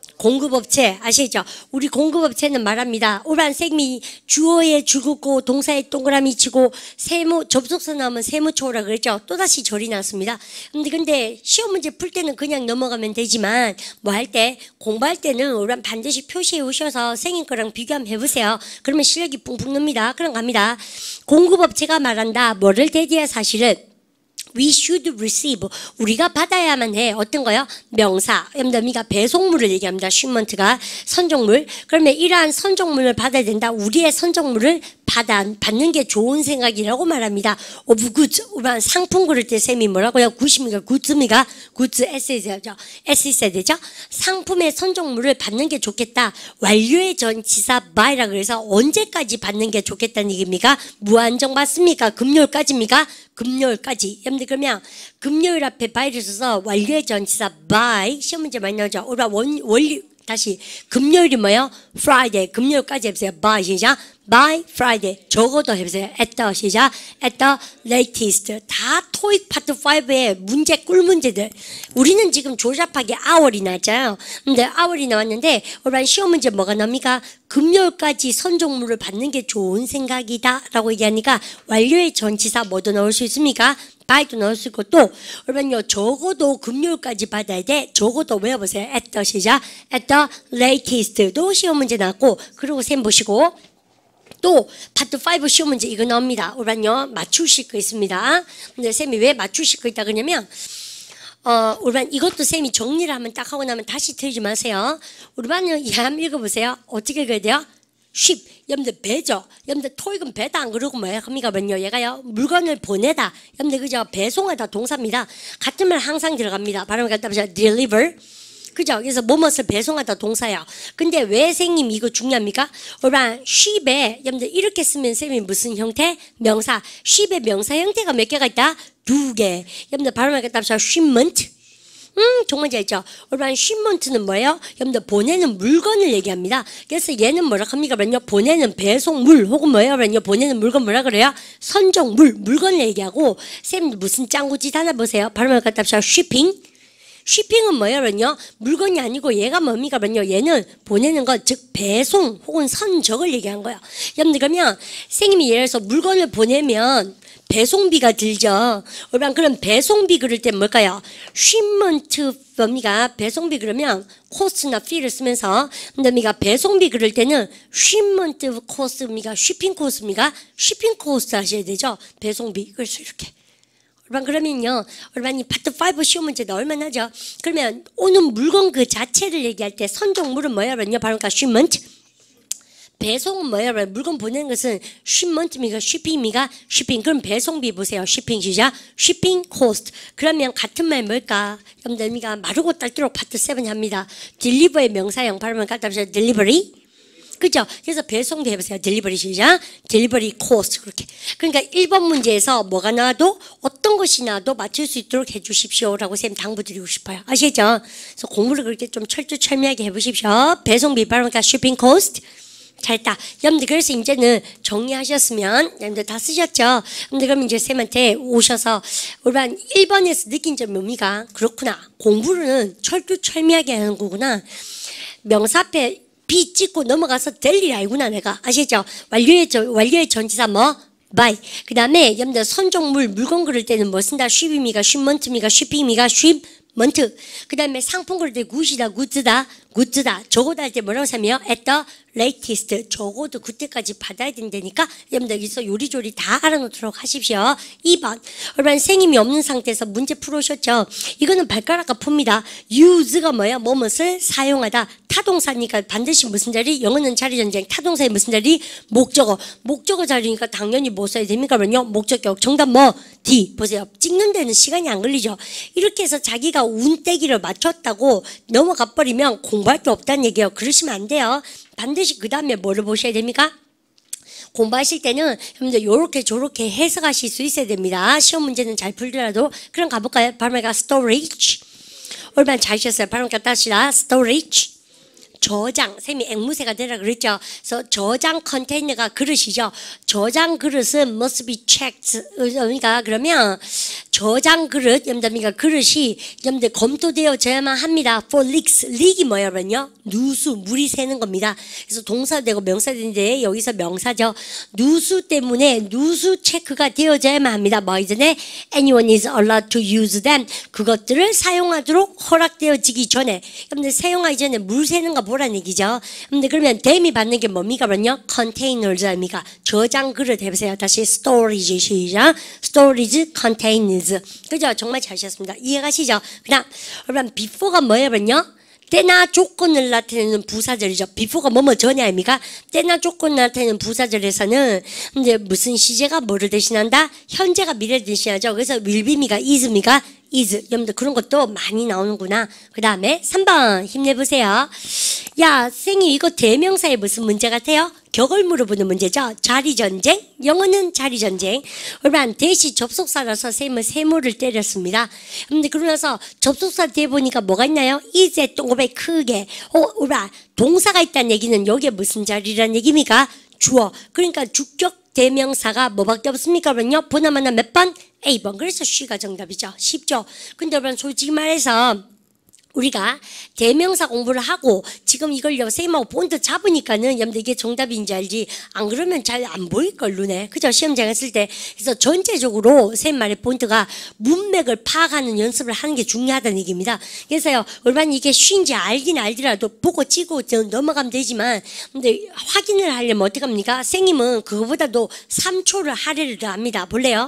공급업체 아시죠? 우리 공급업체는 말합니다. 오란 쌤이 주어에 주긋고 동사에 동그라미 치고 세무 접속사 나오면 세무초라 그랬죠? 또다시 절이 났습니다. 근데 근데 시험 문제 풀 때는 그냥 넘어가면 되지만 뭐 할 때 공부할 때는 오란 반드시 표시해 오셔서 생인 거랑 비교 한번 해보세요. 그러면 실력이 뿡뿡 납니다. 그럼 갑니다. 공급업체가 말한다. 뭐를 대디해 사실은 we should receive. 우리가 받아야만 해. 어떤 거요? 명사. 여러분들 배송물을 얘기합니다. shipment가 선정물. 그러면 이러한 선정물을 받아야 된다. 우리의 선정물을 받아, 받는 게 좋은 생각이라고 말합니다. of goods. 상품 고를 때 쌤이 뭐라고요? 굿입니까? goods입니까? goods s 있어야 되죠. s 있어야 되죠. 상품의 선정물을 받는 게 좋겠다. 완료의 전치사 by라 그래서 언제까지 받는 게 좋겠다는 얘기입니까? 무한정 받습니까? 금요일까지입니까? 금요일까지. 여러분들 그러면 금요일 앞에 by를 써서 완료의 전치사 by 시험 문제 많이 나오죠. 오라 원 원리 다시 금요일이 뭐예요? Friday. 금요일까지 해보세요. by 시작. by Friday. 적어도 해보세요. at the 시작. at the latest. 다 토익 파트 오의 문제 꿀 문제들. 우리는 지금 조잡하게 hour이 나왔잖아요. 근데 hour이 나왔는데 오늘 시험 문제 뭐가 나옵니까? 금요일까지 선종물을 받는 게 좋은 생각이다 라고 얘기하니까 완료의 전치사 뭐도 넣을 수 있습니까? by도 넣을 수 있고 또 여러분요 적어도 금요일까지 받아야 돼. 적어도 외워보세요. at the 시작. at the latest도 시험 문제 나왔고 그리고 쌤 보시고 또 파트 오 시험 문제 이거 나옵니다. 오란요 맞추실 거 있습니다. 근데 쌤이 왜 맞추실 거 있다 그러냐면 어 우리반 이것도 쌤이 정리를 하면 딱 하고 나면 다시 틀지 마세요. 우리반은 이 한번 읽어보세요. 어떻게 읽어야 돼요? 쉽. 여러분들 배죠. 여러분들 토익은 배다 안 그러고 뭐야 합니까? 뭐요? 얘가요 물건을 보내다. 여러분들 그죠? 배송하다 동사입니다. 같은 말 항상 들어갑니다. 발음 갖다 보자. deliver. 그죠? 그래서 뭐뭇을 배송하다 동사야. 근데 왜 선생님 이거 중요합니까? 그러면 sheep에 여러분들 이렇게 쓰면 쌤이 무슨 형태? 명사. sheep의 명사 형태가 몇 개가 있다? 두 개. 여러분들 발음하게 답사 shipment. 음, 정말 잘했죠. 그러면 shipment는 뭐예요? 여러분들 보내는 물건을 얘기합니다. 그래서 얘는 뭐라 합니까? 그러면요, 보내는 배송물 혹은 뭐예요? 그러면요, 보내는 물건 뭐라 그래요? 선정물, 물건을 얘기하고 쌤 무슨 짱구짓 하나 보세요. 발음하게 답사 shipping. 쉬핑은 뭐예요? 그러면요, 물건이 아니고 얘가 뭡니까? 그러면요, 얘는 보내는 것, 즉 배송 혹은 선적을 얘기한 거예요. 여러분들 그러면 선생님이 예를 들어서 물건을 보내면 배송비가 들죠. 그러면 그럼 배송비 그럴 때 뭘까요? shipment 뭡니까? 배송비 그러면 코스트나 fee를 쓰면서 그러니까 배송비 그럴 때는 shipment cost입니까? shipping cost입니까? shipping cost 하셔야 되죠. 배송비. 그래서 이렇게. 그러면요, 그러면 이 파트 오 시험 문제도 얼마나 하죠? 그러면 오는 물건 그 자체를 얘기할 때 선종물은 뭐야? 그러면요, 바로 그러니까 shipment. 배송은 뭐야? 그러면 물건 보내는 것은 shipment입니까? shipping입니까? shipping. 그럼 배송비 보세요. shipping 시작. shipping cost. 그러면 같은 말 뭘까? 여러분들 마르고 딸도록 파트 칠 합니다. deliver의 명사형 발음을 갖다 보세요. delivery. 그죠? 그래서 배송도 해보세요. 딜리버리 시작. 딜리버리 코스트. 그렇게. 그러니까 일 번 문제에서 뭐가 나와도 어떤 것이 나와도 맞출 수 있도록 해주십시오라고 쌤 당부드리고 싶어요. 아시죠? 그래서 공부를 그렇게 좀 철두철미하게 해보십시오. 배송비 발음과 쇼핑 코스트. 잘했다. 여러분들 그래서 이제는 정리하셨으면 여러분들 다 쓰셨죠? 여러분들 그럼 이제 쌤한테 오셔서 우리 일 번에서 느낀 점 뭡니까? 그렇구나. 공부는 철두철미하게 하는 거구나. 명사 앞에 비 찍고 넘어가서 될 일 알구나 내가. 아시죠? 완료의, 완료의 전치사 뭐? by. 그 다음에 여러분들 선종물 물건 그릴 때는 뭐 쓴다? ship입니까? shipment입니까? shipping입니까? shipment. 그 다음에 상품 그릴 때 good이다, good다, good다. 적어도 할 때 뭐라고 하냐면 at the latest. 적어도 그때까지 받아야 된다니까 여러분들 여기서 요리조리 다 알아놓도록 하십시오. 이 번. 여러분 선생님이 없는 상태에서 문제 풀어오셨죠? 이거는 발가락 아픕니다. use가 뭐야? 뭐뭇을 사용하다. 타동사니까 반드시 무슨 자리? 영어는 자리전쟁. 타동사의 무슨 자리? 목적어. 목적어 자리니까 당연히 뭐 써야 됩니까? 그러면요, 목적격. 정답 뭐? D. 보세요. 찍는 데는 시간이 안 걸리죠. 이렇게 해서 자기가 운떼기를 맞췄다고 넘어가 버리면 공부할 게 없다는 얘기예요. 그러시면 안 돼요. 반드시 그 다음에 뭐를 보셔야 됩니까? 공부하실 때는 여러분들 요렇게 저렇게 해석하실 수 있어야 됩니다. 시험 문제는 잘 풀더라도. 그럼 가볼까요? 발음가 storage. 얼마나 잘 쉬었어요? 발음가 따시라. storage. 저장, 쌤이 앵무새가 되라 그랬죠. 그래서 저장 컨테이너가 그릇이죠. 저장 그릇은 must be checked. 그러니까 그러면 저장 그릇, 여러분들 그릇이 여러분들 검토되어져야만 합니다. for leaks. leak이 뭐야 그러면요? 누수, 물이 새는 겁니다. 그래서 동사되고 명사인데 여기서 명사죠. 누수 때문에 누수 체크가 되어져야만 합니다. 뭐 이전에 anyone is allowed to use them. 그것들을 사용하도록 허락되어지기 전에 여러분들 사용하기 전에 물 새는 거 뭐라는 얘기죠. 근데 그러면 댐이 받는 게 뭡니까? 그러면요, containers 아닙니까? 저장 그릇 해보세요. 다시 storage 시작. storage containers. 그죠? 정말 잘 하셨습니다. 이해가시죠? 그 다음, 그러면 before가 뭐예요? 그러면요, 때나 조건을 나타내는 부사절이죠. before가 뭐뭐 전에 아닙니까? 때나 조건을 나타내는 부사절에서는 이제 무슨 시제가 뭐를 대신한다? 현재가 미래를 대신하죠. 그래서 will be입니까? is입니까? is. 여러분들 그런 것도 많이 나오는구나. 그 다음에 삼 번 힘내보세요. 야, 선생님 이거 대명사에 무슨 문제 같아요? 격을 물어보는 문제죠. 자리전쟁. 영어는 자리전쟁. 그러면 대시 접속사라서 선생님은 세모를 때렸습니다. 근데 그러고 나서 접속사 뒤에 보니까 뭐가 있나요? 이제 동그랗게 크게. 어, 우라 동사가 있다는 얘기는 여기에 무슨 자리라는 얘기입니까? 주어. 그러니까 주격 대명사가 뭐밖에 없습니까? 그러면요, 보나마나 몇 번? A 번. 그래서 C가 정답이죠. 쉽죠? 근데 여러분 솔직히 말해서 우리가 대명사 공부를 하고 지금 이걸 선생님하고 본드 잡으니까는 여러분들 이게 정답인지 알지, 안 그러면 잘 안 보일걸 눈에. 그죠? 시험장 했을 때. 그래서 전체적으로 선생님 말의 본드가 문맥을 파악하는 연습을 하는 게 중요하다는 얘기입니다. 그래서요, 얼마나 이게 쉬운지 알긴 알더라도 보고 찍고 넘어가면 되지만 근데 확인을 하려면 어떻게 합니까? 선생님은 그거보다도 삼 초를 할애를 합니다. 볼래요?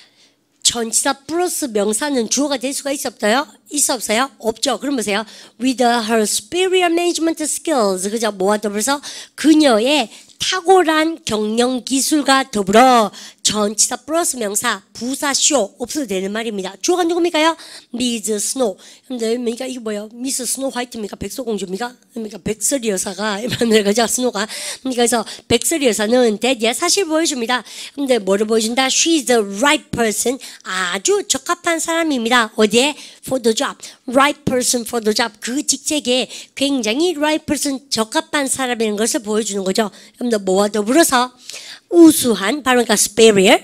전치사 플러스 명사는 주어가 될 수가 있어 없어요? 있어 없어요? 없죠. 그럼 보세요. With her superior management skills. 그죠? 뭐와 더불어서 그녀의 탁월한 경영 기술과 더불어 전치사 플러스 명사 부사 쇼 없어도 되는 말입니다. 주어가 누굽니까요? 미즈 스노우. 근데 그러니까 이게 뭐예요? 미스 스노우 화이트입니까? 백설공주입니까? 그러니까 백설이 여사가 이번에 그죠? 스노우가. 그래서 백설이 여사는 대디야 사실 보여줍니다. 근데 뭐를 보여준다? She's the right person. 아주 적합한 사람입니다. 어디에? For the job. Right person for the job. 그 직책에 굉장히 right person 적합한 사람이라는 것을 보여주는 거죠. 그럼 뭐와 더불어서 우수한, 바로 그러니까 superior,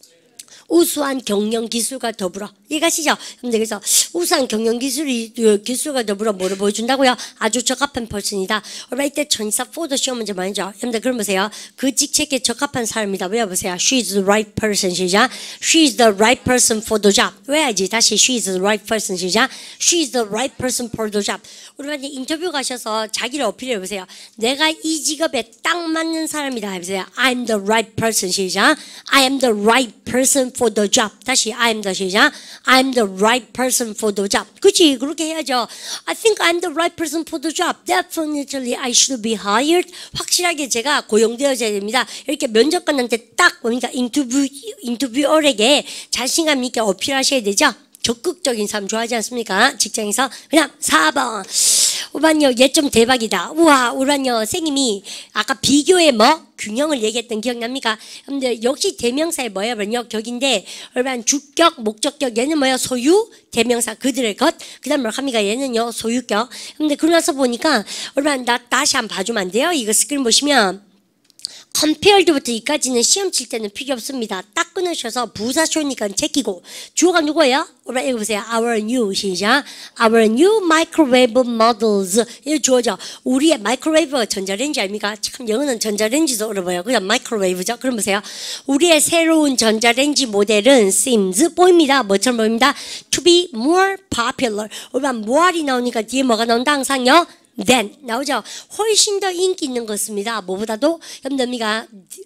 우수한 경영 기술과 더불어 이해가시죠? 그래서 우수한 경영 기술이 기술과 더불어 뭐를 보여준다고요? 아주 적합한 person이다. Alright, 때 전사 for the show 먼저 말이죠. 여러분들 그럼 보세요. 그 직책에 적합한 사람이다. 외워보세요. She's the right person 시작. She's the right person for the job. 왜야지? 다시 she's the right person 시작. She's the right person for the job. 우리 만약 인터뷰 가셔서 자기를 어필해 보세요. 내가 이 직업에 딱 맞는 사람이다 해보세요. I'm the right person 시작. I am the right person for the job. 다시 I am the 시작. I'm the right person for the job. 그치? 그렇게 해야죠. I think I'm the right person for the job. Definitely I should be hired. 확실하게 제가 고용되어져야 됩니다. 이렇게 면접관한테 딱 보니까 인터뷰, 인터뷰어에게 자신감 있게 어필하셔야 되죠. 적극적인 사람 좋아하지 않습니까? 직장에서. 그냥 사 번. 우반요, 얘 좀 대박이다. 우와, 우반요, 선생님이 아까 비교의 뭐? 균형을 얘기했던 기억납니까? 근데 역시 대명사의 뭐야, 번역 격인데, 우반 주격, 목적격, 얘는 뭐야? 소유, 대명사, 그들의 것. 그 다음 뭐 합니까? 얘는요, 소유격. 근데 그러고 나서 보니까, 우반 나 다시 한번 봐주면 안 돼요? 이거 스크린 보시면. compared부터 이까지는 시험 칠 때는 필요 없습니다. 딱 끊으셔서 부사쇼니까 제끼고 주어가 누구예요? 오라 읽어보세요. Our new 시작. Our new microwave models. 이거 주어죠. 우리의 마이크로웨이브가 전자레인지 아닙니까? 참 영어는 전자레인지도 어려워요. 그냥 마이크로웨이브죠. 그럼 보세요. 우리의 새로운 전자레인지 모델은 seems 보입니다. 뭐처럼 보입니다? To be more popular. 오라 more이 나오니까 뒤에 뭐가 나온다? 항상요. then 나오죠. 훨씬 더 인기 있는 것입니다. 뭐보다도 여러분들입니까?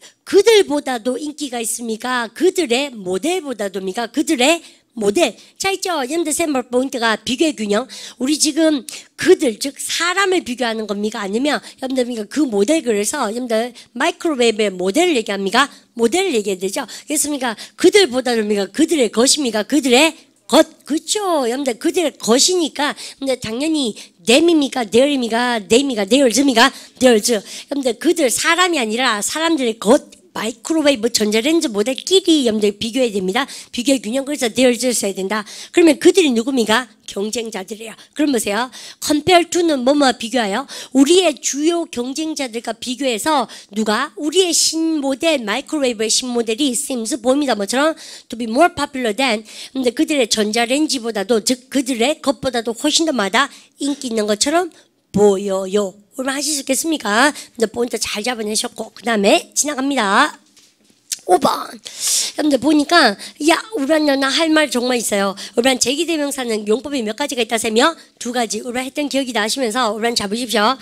그들보다도 인기가 있습니까? 그들의 모델보다도입니까? 그들의 모델. 자 있죠. 여러분들 샘플 포인트가 비교의 균형. 우리 지금 그들 즉 사람을 비교하는 겁니까? 아니면 여러분들입니까? 그 모델 그래서 여러분들 마이크로웨이브의 모델을 얘기합니까? 모델을 얘기해야 되죠. 그렇습니까? 그들보다도입니까? 그들의 것입니까? 그들의 것, 그쵸. 여러분들, 그들의 것이니까, 근데 당연히, them입니까? their입니까? they입니까? theirs입니까? theirs. 여러분들, 그들, 사람이 아니라 사람들의 것, 마이크로웨이브 전자레인지 모델끼리 여러분들 비교해야 됩니다. 비교의 균형, 그래서 theirs 써야 된다. 그러면 그들이 누굽니까? 경쟁자들이에요. 그럼 보세요. compare to는 뭐뭐 비교하여? 우리의 주요 경쟁자들과 비교해서 누가? 우리의 신모델, 마이크로웨이브의 신모델이 seems 보입니다. 뭐처럼 to be more popular than. 근데 그들의 전자레인지보다도, 즉 그들의 것보다도 훨씬 더 마다 인기 있는 것처럼 보여요. 얼마나 하실 수 있겠습니까? 근데 포인트 잘 잡아내셨고 그 다음에 지나갑니다. 오 번. 여러분들 보니까 야 우리는 할 말 정말 있어요. 우리는 제기대명사는 용법이 몇 가지가 있다세며 두 가지. 우리 했던 기억이 나시면서 우리 잡으십시오.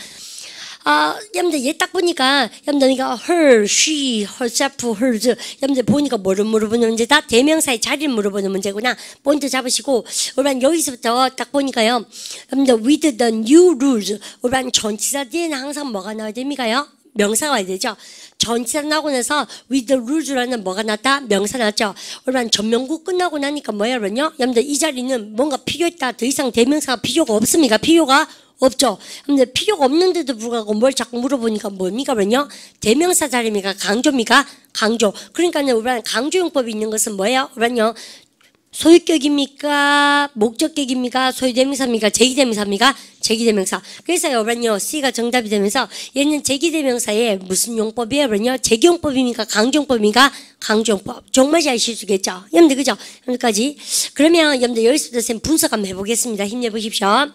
아, 여러분들 얘 딱 보니까 여러분들 이거 her, she, herself, hers. 여러분들 보니까 뭐를 물어보는 문제다? 대명사의 자리를 물어보는 문제구나. 포인트 잡으시고 우리는 여기서부터 딱 보니까요. 여러분들 with the new rules. 우리는 전치사 뒤에는 항상 뭐가 나와야 됩니까요? 명사가 와야 되죠. 전치사 나오고 나서 with the rules라는 뭐가 났다? 명사 나왔죠. 우리는 전명구 끝나고 나니까 뭐야 그러냐? 여러분들 이 자리는 뭔가 필요했다. 더 이상 대명사가 필요가 없습니까? 필요가 없죠. 근데 필요가 없는데도 불구하고 뭘 자꾸 물어보니까 뭡니까 그러냐? 대명사 자리입니까? 강조입니까? 강조. 그러니까 우리는 강조용법이 있는 것은 뭐예요? 우리는요. 소유격입니까? 목적격입니까? 소유대명사입니까? 제기대명사입니까? 제기대명사. 그래서 여러분요 C가 정답이 되면서 얘는 제기대명사의 무슨 용법이에요? 여러분요 제기용법입니까? 강조용법입니까? 강조용법. 정말 잘 실수겠죠? 여러분들 그죠? 여기까지. 그러면 여러분들 여기서부터 쌤 분석 한번 해보겠습니다. 힘내보십시오.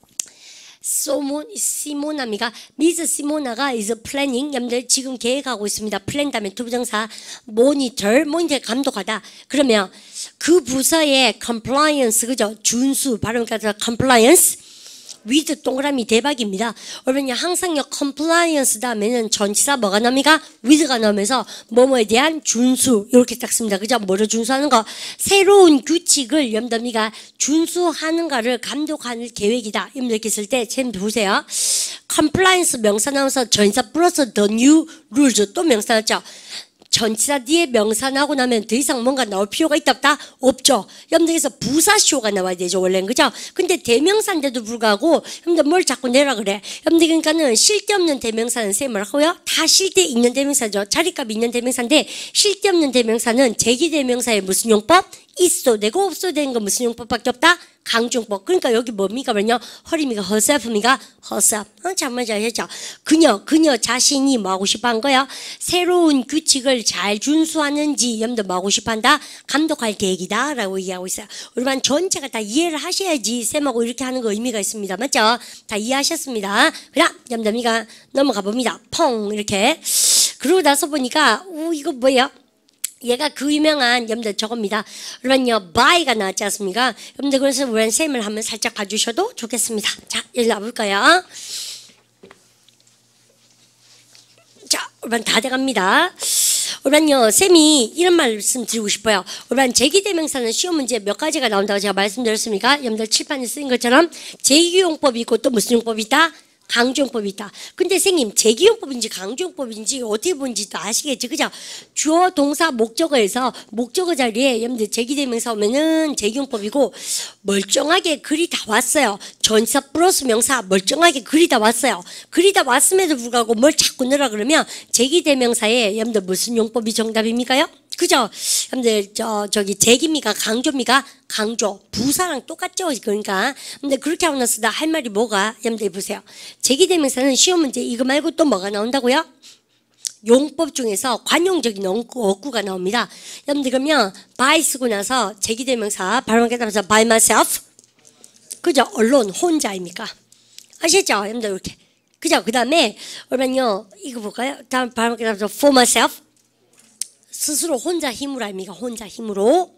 소모, 시모나입니까? 미즈 시모나가 is planning. 여러분들 지금 계획하고 있습니다. 플랜 다음에 투부정사 모니터, 모니터 감독하다. 그러면 그 부서의 compliance, 그죠? 준수, 발음 같은 compliance. with 동그라미 대박입니다. 여러분요 항상요 compliance 다음에는 전치사 뭐가 나옵니까? with가 나오면서 뭐뭐에 대한 준수 이렇게 딱 씁니다. 그죠? 뭐를 준수하는 거? 새로운 규칙을 염답니까? 준수하는가를 감독하는 계획이다. 이렇게 쓸 때 참 보세요. compliance 명사 나와서 전치사 플러스 the new rules 또 명사 나왔죠. 전치사 뒤에 명사 나오고 나면 더 이상 뭔가 나올 필요가 있다 없다? 없죠. 여러분들께서 부사쇼가 나와야 되죠 원래는. 그죠? 근데 대명사인데도 불구하고 여러분들 뭘 자꾸 내라 그래. 여러분들 그러니까는 쉴 데 없는 대명사는 쌤 뭐라고요? 다 쉴 데 있는 대명사죠. 자리값이 있는 대명사인데 쉴 데 없는 대명사는 제기대명사의 무슨 용법? 있어도 되고 없어도 되는 건 무슨 용법밖에 없다? 강조용법. 그러니까 여기 뭡니까? 그러냐? 허리미가 herself입니까? herself. 어, 잠만 잘했죠. 그녀, 그녀 자신이 뭐 하고 싶어 한 거야? 새로운 규칙을 잘 준수하는지 여러분들 뭐 하고 싶어 한다? 감독할 계획이다. 라고 얘기하고 있어요. 여러분 전체가 다 이해를 하셔야지 쌤하고 이렇게 하는 거 의미가 있습니다. 맞죠? 다 이해하셨습니다. 그럼 여러분들 넘어가 봅니다. 펑 이렇게. 그러고 나서 보니까 오 이거 뭐예요? 얘가 그 유명한 여러분들 저겁니다. 여러분요 by가 나왔지 않습니까? 여러분들 그래서 우리 쌤을 한번 살짝 봐주셔도 좋겠습니다. 자 여기 와볼까요? 자 여러분 다 돼갑니다. 여러분요 쌤이 이런 말씀 드리고 싶어요. 여러분 제기대명사는 시험 문제 몇 가지가 나온다고 제가 말씀드렸습니까? 여러분들 칠판에 쓰인 것처럼 제기용법이 있고 또 무슨 용법이 있다? 강조용법이 있다. 근데 선생님 제기용법인지 강조용법인지 어떻게 보는지도 아시겠지 그죠? 주어 동사 목적어에서 목적어 자리에 여러분들 제기대명사 오면은 제기용법이고 멀쩡하게 글이 다 왔어요. 전치사 플러스 명사 멀쩡하게 글이 다 왔어요. 글이 다 왔음에도 불구하고 뭘 자꾸 넣으라 그러면 제기대명사에 여러분들 무슨 용법이 정답입니까요? 그죠? 여러분들 저 저기 제기미가 강조미가 강조 부사랑 똑같죠? 그러니까 근데 그렇게 하고 나서 나 할 말이 뭐가 여러분들 보세요. 제기대명사는 시험 문제 이거 말고 또 뭐가 나온다고요? 용법 중에서 관용적인 어구가 나옵니다. 여러분들 그러면 by 쓰고 나서 제기대명사 발음 깨달아서 by myself 그죠? 언론 혼자입니까? 아시죠? 여러분들 이렇게 그죠? 그 다음에 그러면요 이거 볼까요? 다음 발음 깨달아서 for myself 스스로 혼자 힘으로 아닙니까? 혼자 힘으로.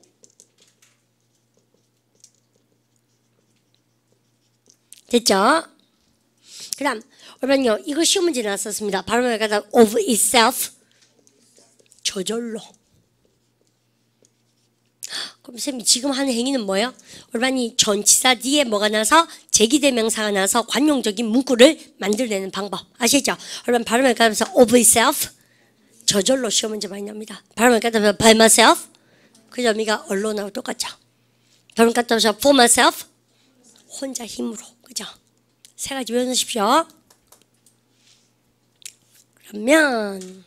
됐죠? 그 다음, 여러분요, 이거 시험 문제 나왔었습니다. 발음을 갖다 of itself. 저절로. 그럼 쌤이 지금 하는 행위는 뭐예요? 여러분이 전치사 뒤에 뭐가 나서 제기대명사가 나서 관용적인 문구를 만들어내는 방법. 아시죠? 여러분 발음을 갖다 of itself. 저절로 시험 문제 많이 납니다. 발음을 갖다서 by myself 그 점이가 언론하고 똑같죠. 발음 갖다서 for myself 혼자 힘으로 그죠? 세 가지 외워놓으십시오. 그러면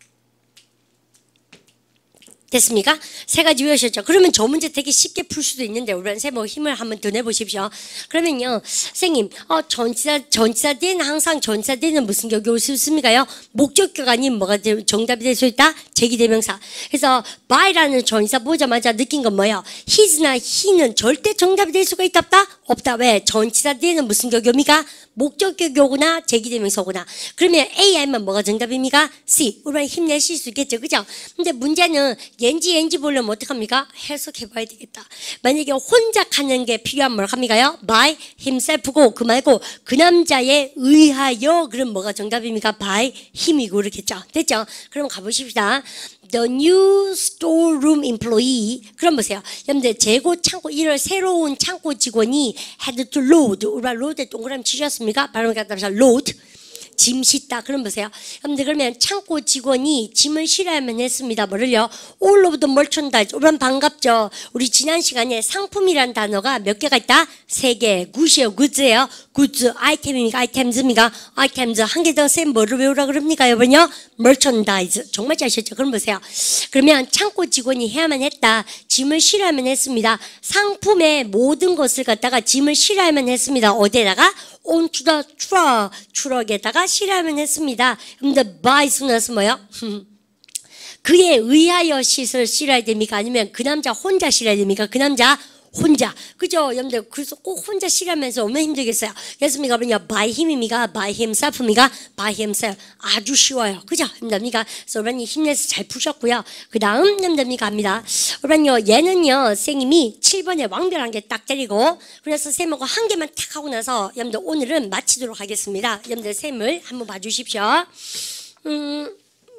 됐습니까? 세 가지 외우셨죠? 그러면 저 문제 되게 쉽게 풀 수도 있는데 우리 쌤뭐 힘을 한번 더 내보십시오. 그러면요, 선생님, 어, 전치사 전치사 뒤에는 항상 전치사 뒤에는 무슨 격이 올 수 있습니까요? 목적격 아닌 뭐가 정답이 될 수 있다? 제기대명사. 그래서 by라는 전치사 보자마자 느낀 건 뭐예요? his나 he는 절대 정답이 될 수가 있다 없다? 없다. 왜? 전치사 뒤에는 무슨 격이 옵니까? 목적격이 오거나 제기대명사 오거나. 그러면 A 아니면 뭐가 정답입니까? C. 우리는 힘내실 수 있겠죠, 그죠? 근데 문제는 옌지 옌지 보려면 어떡합니까? 해석해봐야 되겠다. 만약에 혼자 가는 게 필요한 뭘 합니까요? by himself고 그 말고 그 남자에 의하여 그럼 뭐가 정답입니까? by him이고 그렇겠죠. 됐죠? 그럼 가보십시다. The new storeroom employee. 그럼 보세요. 여러분들 재고 창고 일월 새로운 창고 직원이 had to load. 우리가 load에 동그라미 치셨습니까? 발음을 갖다 서 load. 짐 싣다. 그럼 보세요. 여러분들 그러면 창고 직원이 짐을 실어야만 했습니다. 뭐를요? All of the merchandise. 우선 반갑죠. 우리 지난 시간에 상품이란 단어가 몇 개가 있다? 세 개. 굿이에요. 굿즈예요. 굿즈. 아이템입니까? 아이템즈입니까? 아이템즈. 한 개 더 쌤 뭐를 외우라 그럽니까? 여러분요? merchandise. 정말 잘하셨죠? 그럼 보세요. 그러면 창고 직원이 해야만 했다. 짐을 실어야만 했습니다. 상품의 모든 것을 갖다가 짐을 실어야만 했습니다. 어디에다가? onto the truck. 트럭에다가 실어야만 했습니다. 근데 by 쓰고 나서 뭐요? 그에 의하여 싣을 실어야 됩니까? 아니면 그 남자 혼자 실어야 됩니까? 그 남자 혼자. 그죠? 여러분들, 그래서 꼭 혼자 시간면서 얼마나 힘들겠어요. 그렇습니까? by him입니까? by himself입니까? by himself. 아주 쉬워요. 그죠? 힘듭니까? 그래서 여러분이 힘내서 잘 푸셨고요. 그 다음, 힘듭니까? 합니다. 여러분요, 얘는요, 선생님이 칠 번에 완결한 게 딱 때리고, 그래서 쌤하고 한 개만 탁 하고 나서, 여러분들 오늘은 마치도록 하겠습니다. 여러분들 쌤을 한번 봐주십시오. 음,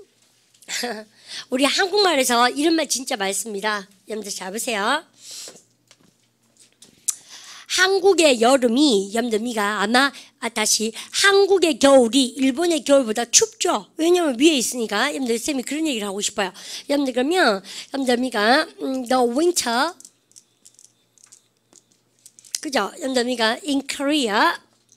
우리 한국말에서 이런 말 진짜 많습니다. 여러분들 잘 보세요. 한국의 여름이 여러분들미가 아마 아, 다시 한국의 겨울이 일본의 겨울보다 춥죠. 왜냐면 위에 있으니까. 여러분들 쌤이 그런 얘기를 하고 싶어요. 여러분들 그러면 여러분들미가 음, the winter 그죠? 여러분들미가 in Korea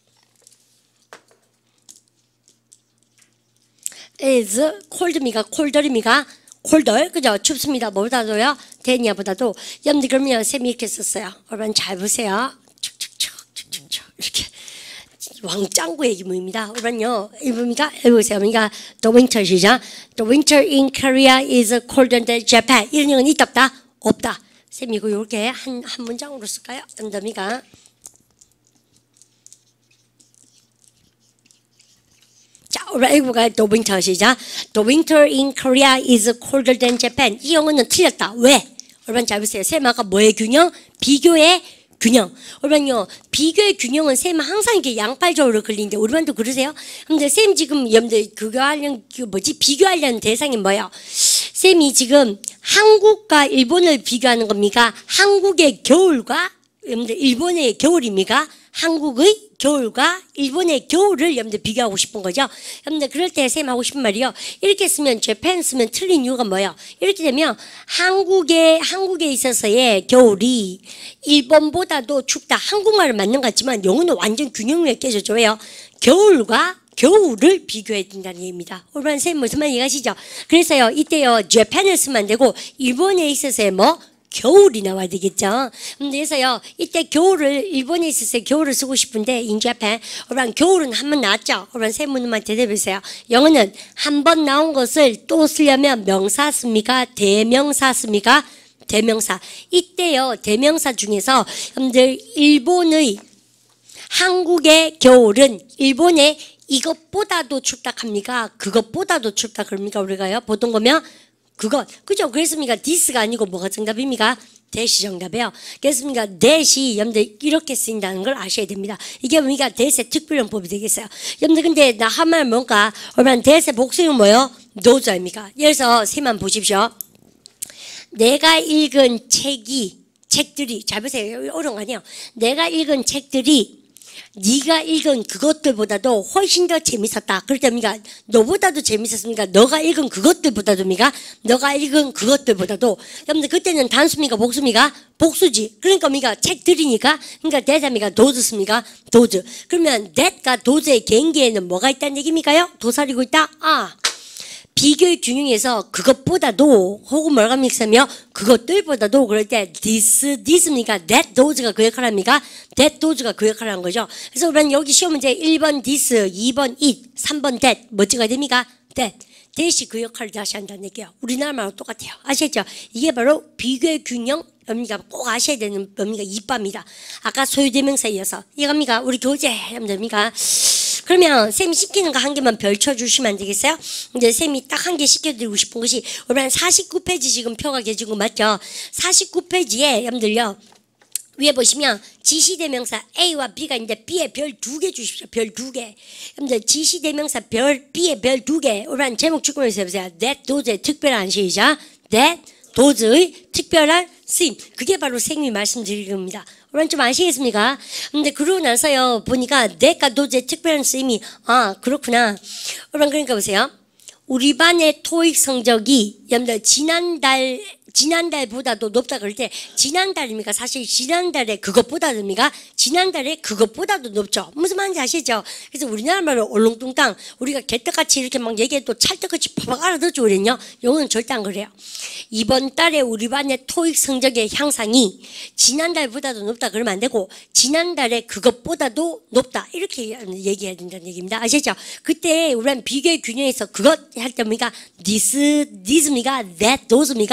is cold입니까? colder입니까? colder 그죠? 춥습니다. 뭐보다도요? 데니아보다도. 여러분들 그러면 쌤이 이렇게 썼어요. 여러분 잘 보세요. 이렇게 왕짱구의 기분입니다. 그러면요, 이분이가 해보세요. 그러니까 the winter 시작. The winter in Korea is colder than Japan. 이런 얘기는 있다 없다? 없다. 쌤 이거 이렇게 한, 한 문장으로 쓸까요? 연담이가 자, 우리 이거가 the winter 시작. The winter in Korea is colder than Japan. 이 영어는 틀렸다. 왜? 여러분 잘 보세요. 쌤 아까 뭐의 균형? 비교의 균형. 여러분요, 비교의 균형은 쌤은 항상 이렇게 양팔적으로 걸리는데, 우리만도 그러세요? 근데 쌤 지금, 여러분들, 그거 하려는, 그 뭐지? 비교하려는 대상이 뭐예요? 쌤이 지금 한국과 일본을 비교하는 겁니까? 한국의 겨울과, 여러분들, 일본의 겨울입니까? 한국의 겨울과 일본의 겨울을 여러분들 비교하고 싶은 거죠. 여러분들 그럴 때 쌤 하고 싶은 말이요. 이렇게 쓰면 재팬 쓰면 틀린 이유가 뭐예요? 이렇게 되면 한국에 한국에 있어서의 겨울이 일본보다도 춥다. 한국말은 맞는 것 같지만 영어는 완전 균형력이 깨져죠. 왜요? 겨울과 겨울을 비교해야 된다는 얘기입니다. 오늘 쌤 무슨 말 이해하시죠? 그래서요 이때요 재팬을 쓰면 안 되고 일본에 있어서의 뭐 겨울이 나와야 되겠죠. 그래서요, 이때 겨울을, 일본에 있어서 겨울을 쓰고 싶은데, in Japan, 그러면 겨울은 한 번 나왔죠. 그러면 세 문만 대답해보세요. 영어는 한 번 나온 것을 또 쓰려면 명사 씁니까? 대명사 씁니까? 대명사. 이때요, 대명사 중에서, 여러분들, 일본의, 한국의 겨울은 일본의 이것보다도 춥다 합니까? 그것보다도 춥다 그럽니까? 우리가요, 보통 보면, 그것, 그죠? 그랬습니까? this가 아니고 뭐가 정답입니까? that이 정답이에요. 그랬습니까? that이 여러분들 이렇게 쓰인다는 걸 아셔야 됩니다. 이게 뭡니까? that의 특별용법이 되겠어요. 여러분들 근데 나 한 말 뭔가? 그러면 that의 복수는 뭐예요? those 아닙니까? 예를 들어서 세만 보십시오. 내가 읽은 책이, 책들이, 잘 보세요. 어려운 거 아니에요. 내가 읽은 책들이 네가 읽은 그것들보다도 훨씬 더 재밌었다. 그럴 때입니까? 너보다도 재밌었습니까? 너가 읽은 그것들보다도입니까? 너가 읽은 그것들보다도. 여러분들 그때는 단수입니까? 복수입니까? 복수지. 그러니까 우리가 책들이니까 그러니까 대사입니까? 도즈습니까? 도즈. 그러면 that과 도즈의 개인기에는 뭐가 있다는 얘기입니까요? 도사리고 있다? 아. 비교의 균형에서 그것보다도 혹은 뭐라고 합니까? 그것들보다도 그럴 때 this, this입니까? that, those가 그 역할을 합니까? that, those가 그 역할을 하는 거죠. 그래서 우리는 여기 시험 문제 일 번 this, 이 번 it, 삼 번 that 뭐 찍어야 됩니까? that. that이 그 역할을 다시 한다는 얘기예요. 우리나라 말하고 똑같아요. 아시겠죠? 이게 바로 비교의 균형 뭡니까? 꼭 아셔야 되는 뭡니까? 이빠입니다. 아까 소유대명사에 이어서 이겁니까? 우리 교재 뭡니까? 그러면 쌤이 시키는 거 한 개만 별쳐주시면 안 되겠어요? 이제 쌤이 딱 한 개 시켜드리고 싶은 것이 우리는 사십구 페이지 지금 표가 계신 거 맞죠? 사십구 페이지에 여러분들요 위에 보시면 지시대명사 A와 B가 있는데 B에 별 두 개 주십시오. 별 두 개. 여러분들 지시대명사 별 B에 별 두 개. 우리는 제목 주권에서 해보세요. that, those의 특별한 시작. that, those의 특별한 쓰임. 그게 바로 선생님이 말씀드린 겁니다. 여러분 좀 아시겠습니까? 근데 그러고 나서요 보니까 that과 those의 특별한 쓰임이 아 그렇구나. 여러분 그러니까 보세요. 우리 반의 토익 성적이 여러분들 지난달 지난달보다도 높다 그럴 때 지난달입니까? 사실 지난달에 그것보다도입니까? 지난달에 그것보다도 높죠. 무슨 말인지 아시죠? 그래서 우리나라 말로 얼렁뚱땅 우리가 개떡같이 이렇게 막 얘기해도 찰떡같이 파박 알아듣죠 그랬냐? 영어는 절대 안 그래요. 이번 달에 우리 반의 토익 성적의 향상이 지난달보다도 높다 그러면 안 되고 지난달에 그것보다도 높다 이렇게 얘기해야 된다는 얘기입니다. 아시죠? 그때 우리는 비교의 균형에서 그것 할 때입니까? this, this입니까? that, those입니까?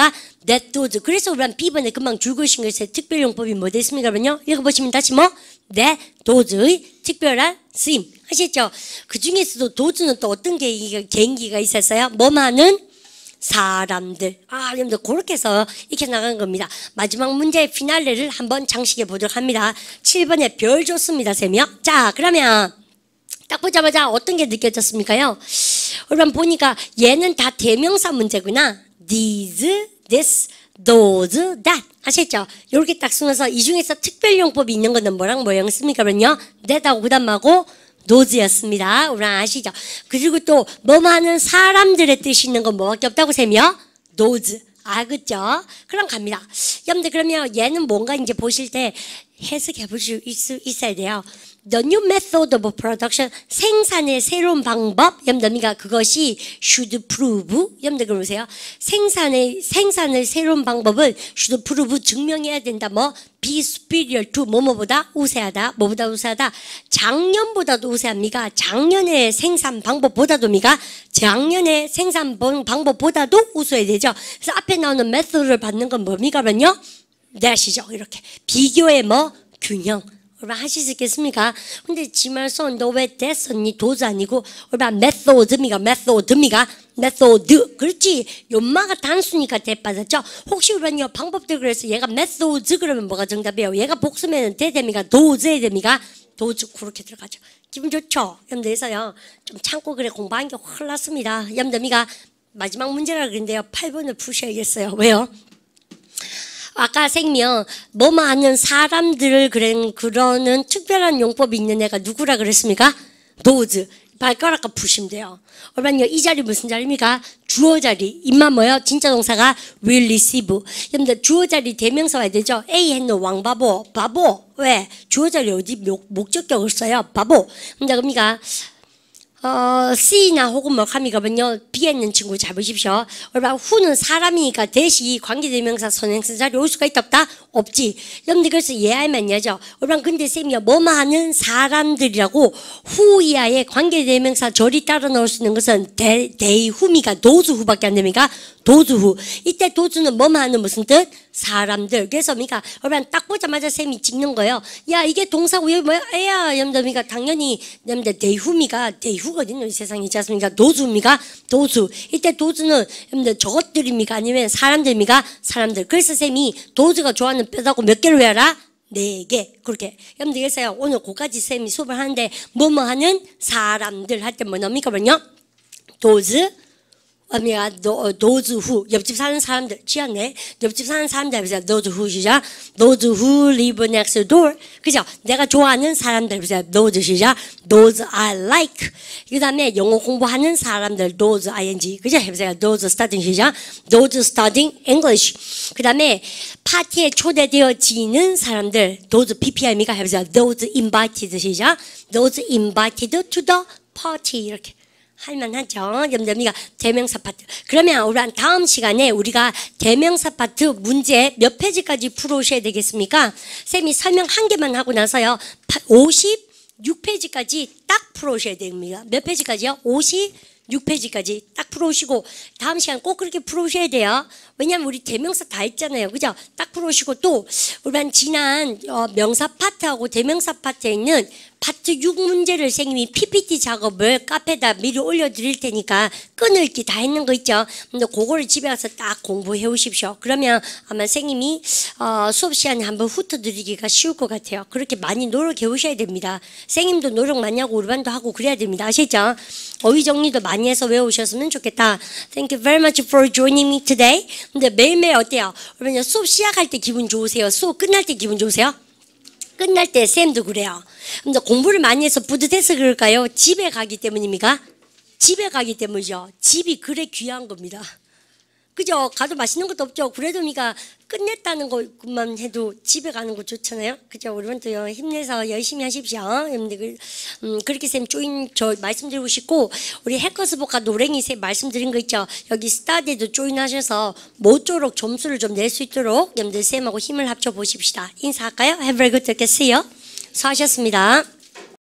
that those. 그래서 우리는 B번에 금방 줄 그으신 것의 특별용법이 뭐 됐습니까? 그러면요. 읽어보시면 다시 뭐? that those의 특별한 쓰임. 아시죠? 그 중에서도 those는 또 어떤 개, 개인기가 있었어요? 뭐만은 사람들. 아, 여러분들 그렇게 해서 익혀 나간 겁니다. 마지막 문제의 피날레를 한번 장식해 보도록 합니다. 칠 번에 별 줬습니다, 쌤이요. 자, 그러면 딱 보자마자 어떤 게 느껴졌습니까요? 여러분 보니까 얘는 다 대명사 문제구나. these, this, those, that. 아셨죠? 이렇게 딱 쓰면서 이 중에서 특별용법이 있는 거는 뭐랑 뭐랑 씁니까? 그러면요. that하고 그 다음하고 those였습니다. 우리 아시죠? 그리고 또 뭐하는 사람들의 뜻이 있는 건 뭐밖에 없다고 쌤이요? those. 아, 그죠? 그럼 갑니다. 여러분들 그러면 얘는 뭔가 이제 보실 때 해석해 볼 수 있어야 돼요. The new method of production, 생산의 새로운 방법, 여러분들 그것이 should prove, 여러분들 그러세요. 생산의 생산의 새로운 방법을 should prove 증명해야 된다. 뭐 be superior to 뭐뭐보다 우세하다, 뭐보다 우세하다. 작년보다도 우세합니까? 작년의 생산 방법보다도입니까? 작년의 생산 방법보다도 우수해야 되죠. 그래서 앞에 나오는 method를 받는 건 뭡니까?면요, that이죠. 이렇게 비교의 뭐 균형. 얼마 하실 수 있겠습니까? 근데 지말서 너 왜 that 썼니? 도즈 아니고 얼마 method입니까? method입니까? method. 그렇지. 연마가 단수니까 that 받았죠. 혹시 우리는요 방법들 그래서 얘가 methods 그러면 뭐가 정답이에요? 얘가 복수면 that 됩니까? those 해야 됩니까? those 그렇게 들어가죠. 기분 좋죠? 여러분들에서요 좀 참고 그래 공부한 게 흘렀습니다. 여러분들이가 마지막 문제라 그랬는데요 팔 번을 푸셔야겠어요. 왜요? 아까 생명 뭐뭐 하는 사람들을 그런 그러는 특별한 용법이 있는 애가 누구라 그랬습니까? those. 발가락과 푸시면 돼요. 얼마나 이 자리 무슨 자리입니까? 주어 자리. 입만 뭐요? 진짜 동사가 will receive. 여러분들 주어 자리 대명사 와야 되죠? A 했노 왕바보. 바보. 왜? 주어 자리 어디 목, 목적격을 써요? 바보. 근데 그러니까 어, C나 혹은 뭐 함이거든요. B에 있는 친구 잘 보십시오. 얼마 후는 사람이니까 대시 관계대명사 선행사 자리 올 수가 있다 없다? 없지. 여러분들 그래서 예 알면 예죠. 얼마 근데 쌤이요 뭐뭐 하는 사람들이라고 후 이하의 관계대명사 절이 따라 넣을 수 있는 것은 대, 대이 후미가 도즈 후밖에 안 됩니까? 도즈 후. 이때 도즈는 뭐뭐 하는 무슨 뜻? 사람들. 그래서 그러니까 얼마 딱 보자마자 쌤이 찍는 거예요. 야 이게 동사고 여기 뭐야? 에야 여러분들 그러니까 당연히 여러분들 대후미가 대후 어딨노 이 세상에 있지 않습니까? 도주입니까? 도주. 이때 도주는 여러분들 저것들입니까? 아니면 사람들입니까? 사람들. 그래서 쌤이 도주가 좋아하는 뼈다고 몇 개를 외워라? 네 개. 그렇게. 여러분들 그래서요 오늘 고까지 쌤이 수업을 하는데 뭐뭐 하는 사람들 할 때 뭐 뭡니까? 그러면요 도주 어미가 those who 옆집 사는 사람들 지었네. 옆집 사는 사람들 보세요. those who 시작. those who live next door. 그죠? 내가 좋아하는 사람들 보세요. those 시작. those I like. 그 다음에 영어 공부하는 사람들 those ing. 그죠? 해보세요. those studying 시작. those studying English. 그 다음에 파티에 초대되어지는 사람들 those ppim이가 해보세요. those invited 시작. those invited to the party. 이렇게. 할만하죠. 여러분들 대명사 파트. 그러면 우리 다음 시간에 우리가 대명사 파트 문제 몇 페이지까지 풀어오셔야 되겠습니까? 쌤이 설명 한 개만 하고 나서요. 오십육 페이지까지 딱 풀어오셔야 됩니다. 몇 페이지까지요? 오십육 페이지까지 딱 풀어오시고 다음 시간 꼭 그렇게 풀어오셔야 돼요. 왜냐하면 우리 대명사 다 했잖아요. 그죠? 딱 풀어오시고 또 우리 지난 명사 파트하고 대명사 파트에 있는 파트 육 문제를 선생님이 피피티 작업을 카페에다 미리 올려드릴 테니까 끊을기 다 했는 거 있죠. 근데 그거를 집에 가서 딱 공부해 오십시오. 그러면 아마 선생님이 어, 수업 시간에 한번 훑어드리기가 쉬울 것 같아요. 그렇게 많이 노력해 오셔야 됩니다. 선생님도 노력 많이 하고 우리 반도 하고 그래야 됩니다. 아시죠? 어휘 정리도 많이 해서 외우셨으면 좋겠다. Thank you very much for joining me today. 근데 매일매일 어때요? 그러면 수업 시작할 때 기분 좋으세요? 수업 끝날 때 기분 좋으세요? 끝날 때 쌤도 그래요. 근데 공부를 많이 해서 뿌듯해서 그럴까요? 집에 가기 때문입니까? 집에 가기 때문이죠. 집이 그래 귀한 겁니다. 그죠? 가도 맛있는 것도 없죠. 그래도 우리가 끝냈다는 것만 해도 집에 가는 거 좋잖아요. 그죠? 여러분도요 힘내서 열심히 하십시오. 여러분들 음, 그렇게 쌤 조인 저 말씀드리고 싶고 우리 해커스복과 노랭이 쌤 말씀드린 거 있죠. 여기 스타디에도 조인하셔서 모쪼록 점수를 좀 낼 수 있도록 여러분들 쌤하고 힘을 합쳐 보십시다. 인사할까요? Have a very good day. See you. 수고하셨습니다.